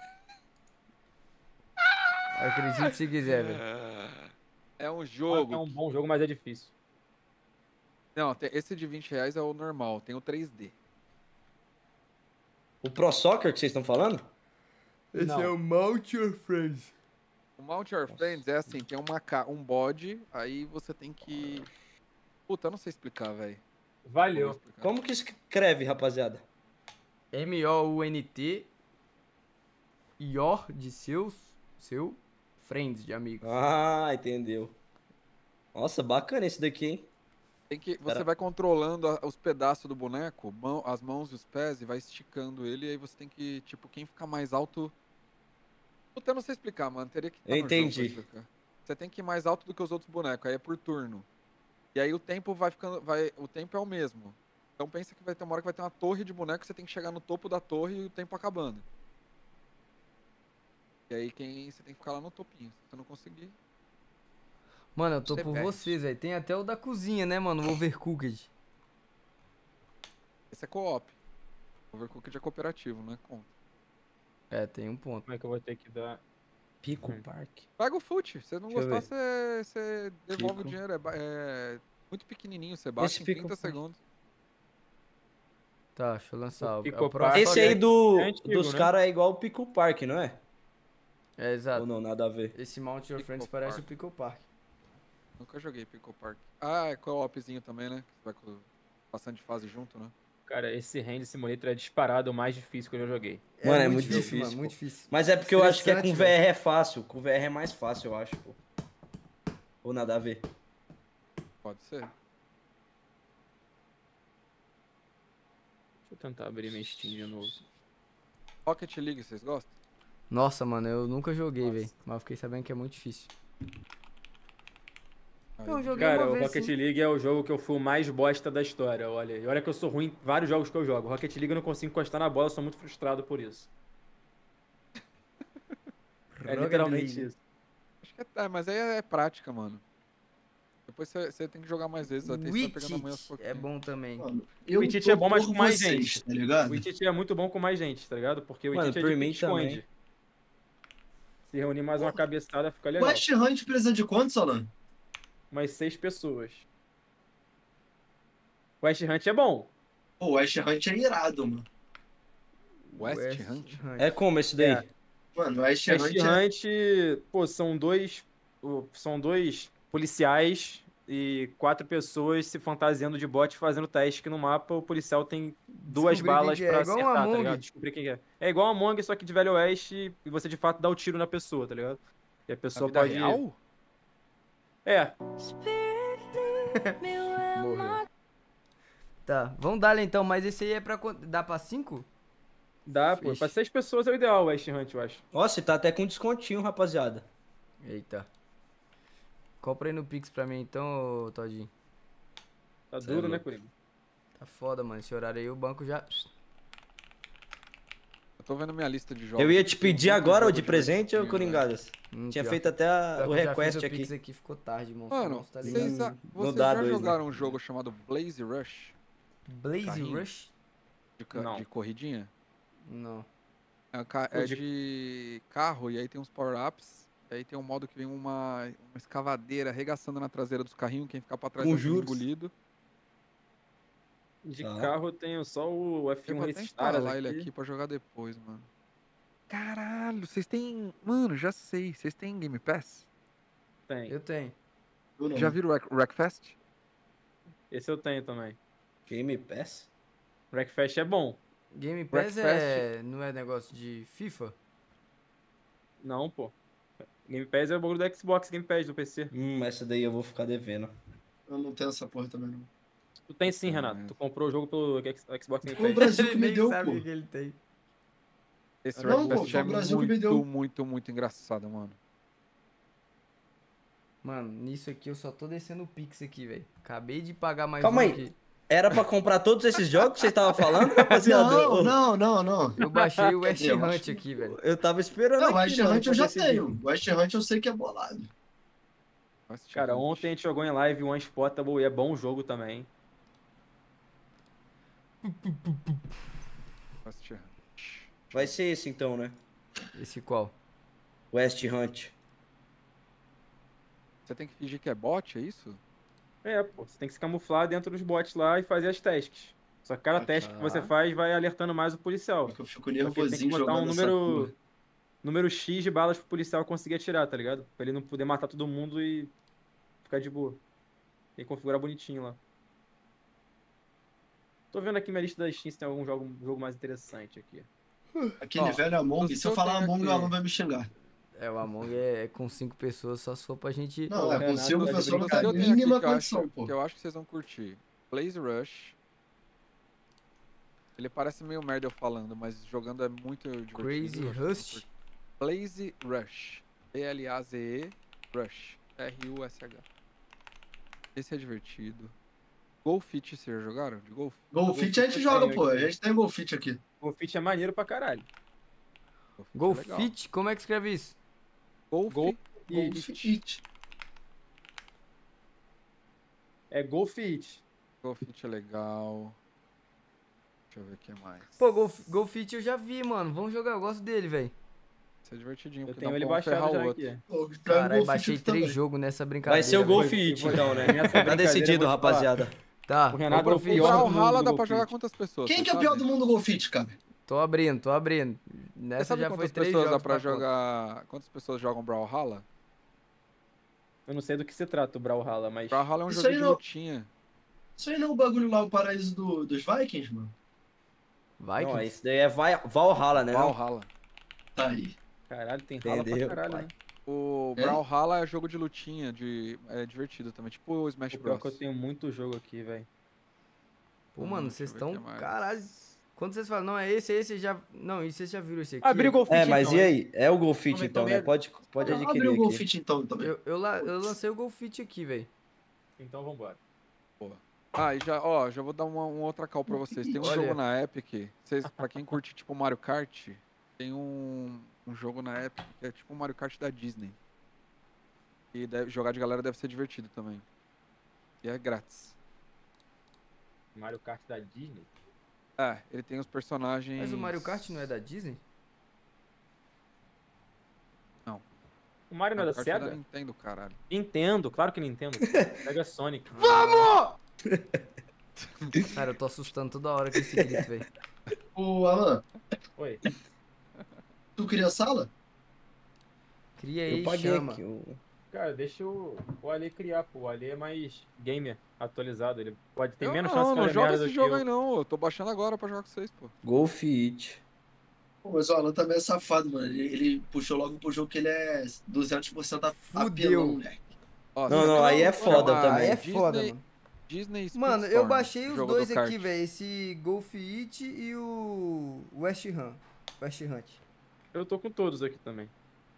Speaker 4: Acredite se quiser, velho.
Speaker 2: É um
Speaker 3: Falaram
Speaker 2: jogo.
Speaker 3: que É um bom jogo, mas é difícil.
Speaker 2: Não, tem- esse de vinte reais é o normal, tem o três D.
Speaker 5: O Pro Soccer que vocês estão falando?
Speaker 4: Esse
Speaker 3: Não.
Speaker 4: é o Mount Your Friends.
Speaker 2: O Mount Your Friends é assim, tem uma, ca- um bode, aí você tem que... Puta, eu não sei explicar, velho.
Speaker 3: Valeu.
Speaker 5: Como que escreve, rapaziada?
Speaker 4: M O U N T Your de seus, seu, friends, de amigos.
Speaker 5: Ah, entendeu. Nossa, bacana esse daqui, hein?
Speaker 2: Tem que, você
Speaker 5: Pera.
Speaker 2: vai controlando a- os pedaços do boneco, mão- as mãos e os pés, e vai esticando ele, e aí você tem que, tipo, quem ficar mais alto... Puta, eu não sei explicar, mano, teria que... tá
Speaker 5: Eu
Speaker 2: no jogo pra
Speaker 5: entendi.
Speaker 2: explicar. Você tem que ir mais alto do que os outros bonecos, aí é por turno. E aí o tempo vai ficando, vai, o tempo é o mesmo. Então pensa que vai ter uma hora que vai ter uma torre de boneco, você tem que chegar no topo da torre e o tempo acabando. E aí quem, você tem que ficar lá no topinho, se você não conseguir...
Speaker 4: Mano, eu tô
Speaker 2: Você
Speaker 4: por
Speaker 2: perde.
Speaker 4: vocês, velho. Tem até o da cozinha, né, mano? O Overcooked.
Speaker 2: Esse é co-op. Overcooked é cooperativo, não é contra.
Speaker 4: É, tem um ponto.
Speaker 3: Como é que eu vou ter que dar?
Speaker 5: Pico
Speaker 3: Hum.
Speaker 5: Park.
Speaker 2: Pega o fute, se não
Speaker 5: Deixa eu
Speaker 2: gostar, você, você devolve
Speaker 5: Pico.
Speaker 2: o dinheiro. É, ba- é muito pequenininho, você bate
Speaker 5: Esse
Speaker 2: em
Speaker 5: Pico
Speaker 2: trinta
Speaker 5: Park.
Speaker 2: segundos.
Speaker 4: Tá, deixa eu lançar.
Speaker 3: O
Speaker 4: o-
Speaker 3: Pico
Speaker 4: é o
Speaker 3: Park.
Speaker 4: próximo.
Speaker 5: Esse aí do,
Speaker 3: é antigo,
Speaker 5: dos
Speaker 3: né?
Speaker 5: caras é igual o Pico Park, não é?
Speaker 4: É, exato.
Speaker 5: Ou não, nada a ver.
Speaker 4: Esse Mount Your
Speaker 2: Pickle
Speaker 4: Friends parece
Speaker 2: Park.
Speaker 4: o Pickle Park.
Speaker 2: Nunca joguei Pickle Park. Ah, é co-opzinho também, né? Que você vai co- passando de fase junto, né?
Speaker 6: Cara, esse Hand Simulator é disparado o mais difícil que eu já joguei.
Speaker 5: Mano, é muito difícil,
Speaker 4: mano,
Speaker 5: pô.
Speaker 4: muito difícil.
Speaker 5: Mas é porque eu acho que é com
Speaker 4: Estressante,
Speaker 5: V R é fácil. Com V R é mais fácil, eu acho, pô. Ou nada a ver.
Speaker 2: Pode ser.
Speaker 6: Deixa eu tentar abrir minha Steam de novo.
Speaker 2: Rocket League, vocês gostam?
Speaker 4: Nossa, mano, eu nunca joguei,
Speaker 2: Nossa.
Speaker 4: velho. Mas eu fiquei sabendo que é muito difícil.
Speaker 2: Aí,
Speaker 4: Eu joguei
Speaker 6: Cara,
Speaker 4: uma
Speaker 6: o
Speaker 4: vez,
Speaker 6: Rocket
Speaker 4: sim.
Speaker 6: League é o jogo que eu fui o mais bosta da história, olha. E olha que eu sou ruim em vários jogos que eu jogo. Rocket League eu não consigo encostar na bola, eu sou muito frustrado por isso. É
Speaker 4: Rocket
Speaker 6: literalmente
Speaker 4: League.
Speaker 6: isso.
Speaker 2: Acho que é, é, mas aí é prática, mano. Depois você você tem que jogar mais vezes, até você vai pegando a manha aos
Speaker 4: Witch
Speaker 2: pouquinhos.
Speaker 4: é bom também.
Speaker 1: Mano,
Speaker 6: O
Speaker 1: eu
Speaker 6: Witch
Speaker 1: tô
Speaker 6: é bom, mas
Speaker 1: por
Speaker 6: com mais
Speaker 1: vocês,
Speaker 6: gente.
Speaker 1: tá ligado?
Speaker 6: O Witch é muito bom com mais gente, tá ligado? Porque o
Speaker 5: Mano,
Speaker 6: Witch é
Speaker 5: por
Speaker 6: de
Speaker 5: mim
Speaker 6: pique-esconde. Se reunir mais uma cabeçada, fica
Speaker 1: O
Speaker 6: legal.
Speaker 1: West Hunt precisa de quantos, Alan?
Speaker 6: Umas seis pessoas. West Hunt é bom.
Speaker 1: Pô, o West Hunt é irado, mano.
Speaker 2: West Hunt?
Speaker 5: É como esse daí?
Speaker 6: É.
Speaker 1: Mano, o West
Speaker 6: West
Speaker 1: Hunt é...
Speaker 6: Hunt, pô, são dois, o- são dois policiais e quatro pessoas se fantasiando de bot fazendo teste que no mapa o policial tem duas
Speaker 4: Descobrir
Speaker 6: balas
Speaker 4: quem que é,
Speaker 6: pra
Speaker 4: igual um
Speaker 6: acertar, tá
Speaker 4: Among.
Speaker 6: ligado? Descobrir quem que é. É igual a Among, só que de Velho Oeste e você de fato dá o tiro na pessoa, tá ligado? E a
Speaker 2: Na
Speaker 6: pessoa
Speaker 2: vida
Speaker 6: pode...
Speaker 2: real?
Speaker 6: É,
Speaker 4: Morreu. Tá, vamos dar então, mas esse aí é pra... quant- Dá pra cinco?
Speaker 6: dá, pô.
Speaker 4: Vixe.
Speaker 6: Pra seis pessoas é o ideal o West Hunt, eu acho.
Speaker 5: Nossa, tá até com descontinho, rapaziada.
Speaker 4: Eita. Compra aí no Pix pra mim então, ô Todinho.
Speaker 6: Tá
Speaker 5: Cê é
Speaker 6: duro, né,
Speaker 5: louco.
Speaker 6: Coringa?
Speaker 4: Tá foda, mano. Esse horário aí o banco já...
Speaker 2: Eu tô vendo minha lista de jogos.
Speaker 5: Eu ia
Speaker 2: aqui,
Speaker 5: te
Speaker 2: tem
Speaker 5: pedir
Speaker 2: muito
Speaker 5: agora, ô
Speaker 2: jogo
Speaker 5: de presente ou
Speaker 2: divertidinho,
Speaker 5: Coringadas?
Speaker 4: Hum,
Speaker 5: Tinha
Speaker 4: pior.
Speaker 5: feito até a-
Speaker 4: Pior
Speaker 5: o
Speaker 4: que eu já
Speaker 5: request
Speaker 4: fiz o
Speaker 5: aqui.
Speaker 4: Pix aqui, ficou tarde, irmão.
Speaker 2: Mano,
Speaker 4: Nossa, tá ligado?
Speaker 2: vocês, a-
Speaker 5: Hum,
Speaker 2: vocês
Speaker 5: dá
Speaker 2: já
Speaker 5: dois, né?
Speaker 2: jogaram um jogo chamado Blaze Rush?
Speaker 4: Blaze
Speaker 2: Carrinho.
Speaker 4: Rush?
Speaker 2: De, ca-
Speaker 6: Não.
Speaker 2: de corridinha?
Speaker 4: Não.
Speaker 2: É, ca-
Speaker 6: Pô,
Speaker 2: é
Speaker 6: de-
Speaker 2: de carro e aí tem uns power-ups. E aí tem um modo que vem uma, uma escavadeira arregaçando na traseira dos carrinhos. Quem ficar pra trás
Speaker 5: Com
Speaker 2: vai ser
Speaker 5: juros.
Speaker 2: engolido.
Speaker 6: De
Speaker 5: Tá.
Speaker 6: carro eu tenho só o F
Speaker 2: Eu
Speaker 6: um
Speaker 2: vou até
Speaker 6: Race Stars
Speaker 2: instalar ele
Speaker 6: aqui.
Speaker 2: aqui pra jogar depois, mano. Caralho, vocês têm... Mano, já sei. Vocês têm Game Pass?
Speaker 6: Tem.
Speaker 4: Eu tenho.
Speaker 1: Eu não.
Speaker 2: Já viram o Wreck- Wreckfest?
Speaker 6: Esse eu tenho também.
Speaker 5: Game Pass?
Speaker 6: Wreckfest é bom.
Speaker 4: Game Pass
Speaker 2: Wreckfest.
Speaker 4: é... não é negócio de FIFA?
Speaker 6: Não, pô. Game Pass é o bagulho do Xbox, Game Pass do P C.
Speaker 5: Hum, essa daí eu vou ficar devendo.
Speaker 1: Eu não tenho essa porra também, não.
Speaker 6: Tu tem sim,
Speaker 2: Puta
Speaker 6: Renato.
Speaker 2: merda.
Speaker 6: Tu comprou o jogo pelo X- Xbox Game
Speaker 1: Foi o
Speaker 6: Pass.
Speaker 1: Brasil que me
Speaker 4: nem
Speaker 1: deu,
Speaker 4: sabe o
Speaker 1: pô.
Speaker 4: que que ele tem.
Speaker 2: Esse
Speaker 1: Não, pô,
Speaker 2: Wreckfest
Speaker 1: foi
Speaker 2: é
Speaker 1: o Brasil que me
Speaker 2: muito,
Speaker 1: deu.
Speaker 2: muito, muito engraçado, mano.
Speaker 4: Mano, nisso aqui eu só tô descendo o Pix aqui, velho. Acabei de pagar mais
Speaker 5: Calma
Speaker 4: um
Speaker 5: aí.
Speaker 4: aqui.
Speaker 5: Era pra comprar todos esses jogos que vocês estavam falando, rapaziada?
Speaker 1: Não,
Speaker 5: Eu-
Speaker 1: não, não, não.
Speaker 4: Eu baixei o West
Speaker 1: Quer dizer, eu
Speaker 4: Hunt
Speaker 1: acho-
Speaker 4: aqui, velho.
Speaker 5: Eu tava esperando
Speaker 1: Não, o
Speaker 5: aqui,
Speaker 1: West
Speaker 5: mano,
Speaker 1: Hunt eu
Speaker 5: pra
Speaker 1: já
Speaker 5: decidir.
Speaker 1: tenho. O West Hunt eu sei que é bolado.
Speaker 2: West
Speaker 6: Cara,
Speaker 2: Hunt.
Speaker 6: ontem a gente jogou em live One Spotable e é bom jogo também.
Speaker 2: West Hunt.
Speaker 5: Vai ser esse então, né?
Speaker 4: Esse qual?
Speaker 5: West Hunt.
Speaker 2: Você tem que fingir que é bot, é isso?
Speaker 6: É, pô. Você tem que se camuflar dentro dos bots lá e fazer as tasks. Só que cada
Speaker 1: Ah,
Speaker 6: task que você
Speaker 5: tá.
Speaker 6: faz vai alertando mais o policial.
Speaker 1: Porque eu fico
Speaker 6: Porque tem que
Speaker 1: nervosinho
Speaker 6: botar
Speaker 1: jogando
Speaker 6: um
Speaker 1: essa
Speaker 6: número,
Speaker 1: porra.
Speaker 6: número X de balas pro policial conseguir atirar, tá ligado? Pra ele não poder matar todo mundo e ficar de boa. Tem que configurar bonitinho lá. Tô vendo aqui minha lista da Steam se tem algum jogo, jogo mais interessante aqui.
Speaker 1: Aquele
Speaker 2: Ó,
Speaker 1: velho Among,
Speaker 2: os
Speaker 1: se eu
Speaker 2: que eu
Speaker 1: falar
Speaker 2: tenho
Speaker 1: Among, o
Speaker 2: aqui-
Speaker 1: Alan vai me xingar.
Speaker 4: É, o Among é, é com cinco pessoas, só se for pra gente...
Speaker 1: Não, é, com
Speaker 6: Renato,
Speaker 1: cinco
Speaker 6: tá de
Speaker 1: pessoas não
Speaker 2: Os
Speaker 1: tem
Speaker 2: que
Speaker 1: a
Speaker 2: eu tenho aqui
Speaker 1: mínima
Speaker 2: que eu
Speaker 1: condição,
Speaker 2: acho-
Speaker 1: pô.
Speaker 2: Que eu acho que vocês vão curtir. Blaze Rush. Ele parece meio merda eu falando, mas jogando é muito divertido.
Speaker 4: Crazy
Speaker 2: eu acho que vocês
Speaker 4: Rust?
Speaker 2: vão curtir. Blaze Rush. B L A Z E Rush. R U S H. Esse é divertido. Golfit, vocês já jogaram? De golfe?
Speaker 1: Golfit a gente
Speaker 6: eu
Speaker 1: joga,
Speaker 6: tenho
Speaker 1: pô. A
Speaker 6: aqui.
Speaker 1: gente tem Golfit aqui.
Speaker 6: O Fit é maneiro pra caralho.
Speaker 2: Golfit é legal.
Speaker 4: Golfit? Como é que escreve isso?
Speaker 2: Golf.
Speaker 6: Golf-
Speaker 1: Golfit.
Speaker 6: É Go Fit.
Speaker 2: Golfit é legal. Deixa eu ver o que mais.
Speaker 4: Pô, Golf, Golfit eu já vi, mano. Vamos jogar, eu gosto dele, velho.
Speaker 2: Isso é divertidinho,
Speaker 6: Eu
Speaker 2: porque
Speaker 6: tenho
Speaker 2: dá
Speaker 6: ele
Speaker 2: pra um ferrar
Speaker 6: baixado
Speaker 2: o
Speaker 6: já
Speaker 2: outro.
Speaker 6: aqui.
Speaker 1: Pô, tá
Speaker 4: Caralho,
Speaker 1: Golfit
Speaker 4: baixei
Speaker 1: aqui
Speaker 4: três
Speaker 1: também.
Speaker 4: jogos nessa brincadeira.
Speaker 5: Vai ser o
Speaker 4: velho.
Speaker 5: Golfit,
Speaker 6: vou-
Speaker 5: então, né?
Speaker 6: nessa
Speaker 5: Tá
Speaker 6: brincadeira,
Speaker 5: decidido,
Speaker 6: eu vou te
Speaker 5: rapaziada.
Speaker 4: Tá,
Speaker 6: O Renato
Speaker 4: vou
Speaker 6: é o
Speaker 4: pro
Speaker 2: O
Speaker 6: pior
Speaker 4: Fiat.
Speaker 6: do mundo
Speaker 2: Brawlhalla
Speaker 6: do
Speaker 2: dá pra
Speaker 6: Golfit.
Speaker 2: jogar quantas pessoas?
Speaker 1: Quem
Speaker 2: vocês
Speaker 1: que é o pior
Speaker 2: sabem?
Speaker 1: do mundo Golfit, cara?
Speaker 4: Tô abrindo, tô abrindo.
Speaker 2: Você
Speaker 4: Nessa
Speaker 2: sabe
Speaker 4: já foi
Speaker 2: quantas
Speaker 4: três
Speaker 2: pessoas
Speaker 4: jogos
Speaker 2: dá pra
Speaker 4: pra conta.
Speaker 2: jogar... Quantas pessoas jogam Brawlhalla?
Speaker 6: Eu não sei do que se trata o Brawlhalla, mas...
Speaker 2: Brawlhalla é um
Speaker 1: Isso
Speaker 2: jogo
Speaker 1: aí
Speaker 2: de
Speaker 1: não-
Speaker 2: lutinha.
Speaker 1: Isso aí não é o bagulho lá, o paraíso do- dos Vikings, mano?
Speaker 4: Vai,
Speaker 5: Não,
Speaker 4: que...
Speaker 5: esse daí é Vai- Valhalla, né? não?
Speaker 2: Valhalla.
Speaker 1: Tá aí.
Speaker 6: Caralho, tem rala pra
Speaker 5: Entendeu,
Speaker 6: caralho,
Speaker 5: pai?
Speaker 6: né?
Speaker 2: O
Speaker 1: É?
Speaker 2: Brawlhalla é jogo de lutinha, de... é divertido também, tipo o Smash
Speaker 6: O pior
Speaker 2: Bros.
Speaker 6: que eu tenho muito jogo aqui, velho.
Speaker 4: Pô, mano,
Speaker 2: Deixa eu
Speaker 4: vocês
Speaker 2: ver o
Speaker 4: estão...
Speaker 2: que mais.
Speaker 4: Caralho. Quando vocês falam, não, é esse, é esse, já... Não, isso vocês já viram esse aqui.
Speaker 6: Abri o Golfit
Speaker 5: É, mas
Speaker 6: então,
Speaker 5: e
Speaker 6: hein?
Speaker 5: aí? É o Golfit
Speaker 6: Também
Speaker 5: então,
Speaker 6: tô
Speaker 5: né?
Speaker 6: medo.
Speaker 5: Pode, pode
Speaker 1: Abre
Speaker 5: adquirir
Speaker 1: o
Speaker 5: aqui.
Speaker 1: Golfit então também.
Speaker 4: Eu, eu, la- eu lancei o Golfit aqui, velho.
Speaker 6: Então vambora.
Speaker 2: Ah, e já, ó, já vou dar uma, uma outra call pra vocês. Tem um
Speaker 4: Olha.
Speaker 2: jogo na Epic, vocês, pra quem curte tipo Mario Kart, tem um, um jogo na Epic que é tipo um Mario Kart da Disney. E deve- jogar de galera deve ser divertido também. E é grátis.
Speaker 6: Mario Kart da Disney.
Speaker 2: É, ele tem os personagens...
Speaker 4: Mas o Mario Kart não é da Disney?
Speaker 6: O Mario não é
Speaker 2: Mario
Speaker 6: da
Speaker 2: Kart é da
Speaker 6: Sega?
Speaker 2: Nintendo, caralho.
Speaker 6: Nintendo, claro que Nintendo. Sega Sonic.
Speaker 4: Cara, eu tô assustando toda hora com esse grito, velho.
Speaker 1: Ô, Alan,
Speaker 6: Oi.
Speaker 1: tu queria sala?
Speaker 4: Cria aí,
Speaker 5: Eu paguei
Speaker 4: chama.
Speaker 5: aqui. o-
Speaker 6: Cara, deixa o, o Ali criar, pô. O Ali é mais gamer atualizado. Ele pode ter
Speaker 2: Eu
Speaker 6: menos
Speaker 2: não,
Speaker 6: chance de
Speaker 2: não
Speaker 6: fazer
Speaker 2: joga
Speaker 6: merda
Speaker 2: esse
Speaker 6: do
Speaker 2: jogo
Speaker 6: que eu.
Speaker 2: aí não. Eu tô baixando agora pra jogar com vocês, pô.
Speaker 5: Golfit.
Speaker 1: Pô, mas o Alan também é safado, mano. Ele, ele puxou logo pro jogo que ele é duzentos por cento a-
Speaker 4: Fudeu.
Speaker 1: apelão, né?
Speaker 2: Ó,
Speaker 5: Não,
Speaker 2: você
Speaker 5: não,
Speaker 2: tem
Speaker 5: aí é
Speaker 2: um-
Speaker 5: foda
Speaker 2: chama
Speaker 5: também.
Speaker 4: Aí é
Speaker 2: Disney-
Speaker 4: foda, mano.
Speaker 2: Disney
Speaker 4: Mano, eu
Speaker 2: Speedstorm,
Speaker 4: baixei os
Speaker 2: jogo
Speaker 4: dois
Speaker 2: do
Speaker 4: aqui,
Speaker 2: kart.
Speaker 4: velho. Esse Golf It e o West Ham. West Hunt.
Speaker 6: Eu tô com todos aqui também.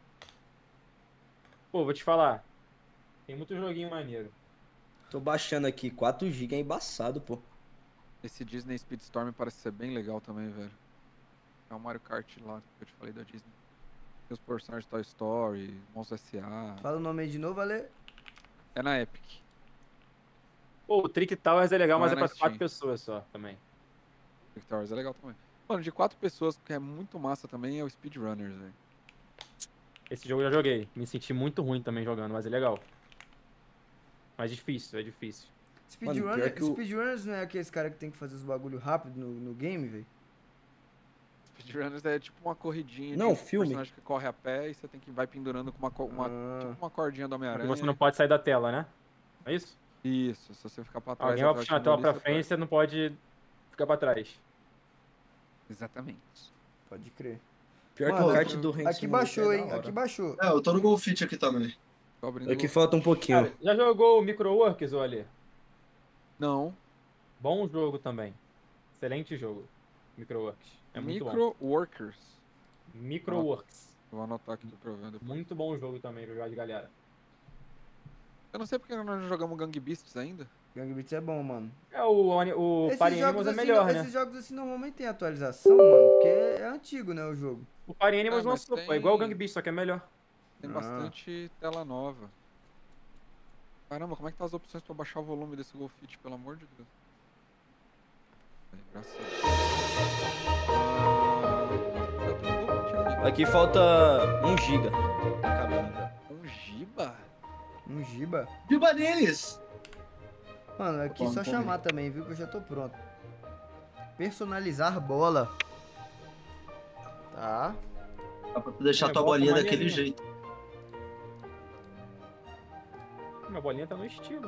Speaker 6: Pô, vou te falar. Tem muito joguinho maneiro.
Speaker 5: Tô baixando aqui. quatro gigas é embaçado, pô.
Speaker 2: Esse Disney Speedstorm parece ser bem legal também, velho. É o Mario Kart lá que eu te falei da Disney. Tem os personagens de Toy Story, Monstros S A
Speaker 4: Fala o nome aí de novo, Ale.
Speaker 2: É na Epic.
Speaker 6: Pô, o Trick Towers é legal,
Speaker 2: Não
Speaker 6: mas
Speaker 2: é
Speaker 6: é
Speaker 2: na
Speaker 6: pra quatro
Speaker 2: Steam.
Speaker 6: pessoas só também.
Speaker 2: Big Towers é legal também. Mano, de quatro pessoas, que é muito massa também, é o Speedrunners, velho.
Speaker 6: Esse jogo eu já joguei. Me senti muito ruim também jogando, mas é legal. Mas difícil, é difícil.
Speaker 5: Mano,
Speaker 4: Speedrunner,
Speaker 5: pior que o-
Speaker 4: Speedrunners não é aqueles caras que tem que fazer os bagulho rápido no, no game, velho?
Speaker 2: Speedrunners é tipo uma corridinha
Speaker 5: Não,
Speaker 2: de um
Speaker 5: filme.
Speaker 2: personagem que corre a pé e você tem que vai pendurando com uma, co- uma,
Speaker 4: Ah.
Speaker 2: tipo uma cordinha do
Speaker 6: Porque
Speaker 2: Homem-Aranha.
Speaker 6: você não pode sair da tela, né? É isso?
Speaker 2: Isso, se você ficar pra trás...
Speaker 6: Alguém vai
Speaker 2: atrás
Speaker 6: puxar a
Speaker 2: de
Speaker 6: tela
Speaker 2: um
Speaker 6: pra
Speaker 2: ali, você
Speaker 6: frente e você não pode ficar pra trás.
Speaker 2: perde. Exatamente.
Speaker 4: Pode crer.
Speaker 5: Pior
Speaker 4: Mano,
Speaker 5: que o kart do Rank
Speaker 4: Aqui
Speaker 5: Simulator
Speaker 4: baixou,
Speaker 5: é da
Speaker 4: hein?
Speaker 5: hora.
Speaker 4: Aqui baixou.
Speaker 1: É, eu tô no Golfit aqui também.
Speaker 2: Tô abrindo
Speaker 5: Aqui
Speaker 2: o-
Speaker 5: falta um pouquinho.
Speaker 6: Cara, já jogou o Microworks, ô Ali?
Speaker 2: Não.
Speaker 6: Bom jogo também. Excelente jogo. Microworks. É muito bom.
Speaker 2: Micro Workers.
Speaker 6: Microworks.
Speaker 2: Vou anotar aqui pra eu ver depois.
Speaker 6: Muito bom jogo também pra jogar de galera.
Speaker 2: Eu não sei porque nós não jogamos Gang Beasts ainda.
Speaker 4: Gang Beats é bom, mano.
Speaker 6: É, o, o
Speaker 4: Esses
Speaker 6: Party
Speaker 4: jogos,
Speaker 6: Animals é
Speaker 4: assim,
Speaker 6: melhor,
Speaker 4: no-
Speaker 6: né?
Speaker 4: esses jogos assim normalmente tem atualização, mano. Porque é antigo, né, o jogo.
Speaker 6: O Party Animals
Speaker 2: Ah, mas
Speaker 6: lançou, pô.
Speaker 2: tem-
Speaker 6: É igual o Gang Beasts, só que é melhor.
Speaker 2: Tem
Speaker 4: Ah.
Speaker 2: bastante tela nova. Caramba, como é que tá as opções pra baixar o volume desse Golfit, pelo amor de Deus? Aí, graças a Deus. Ah, eu tô com o Golfit aqui.
Speaker 5: Aqui falta um giga. Tá acabando já.
Speaker 2: Um giba?
Speaker 4: Um giba.
Speaker 1: Viva neles!
Speaker 4: Mano, aqui
Speaker 1: Bom,
Speaker 4: só
Speaker 1: bom,
Speaker 4: chamar também, viu? Que eu já tô pronto. Personalizar bola. Tá.
Speaker 1: Dá pra tu deixar
Speaker 6: É,
Speaker 1: tua
Speaker 6: bota
Speaker 1: bolinha
Speaker 6: uma
Speaker 1: daquele
Speaker 6: linha.
Speaker 1: jeito.
Speaker 6: Minha bolinha tá no estilo.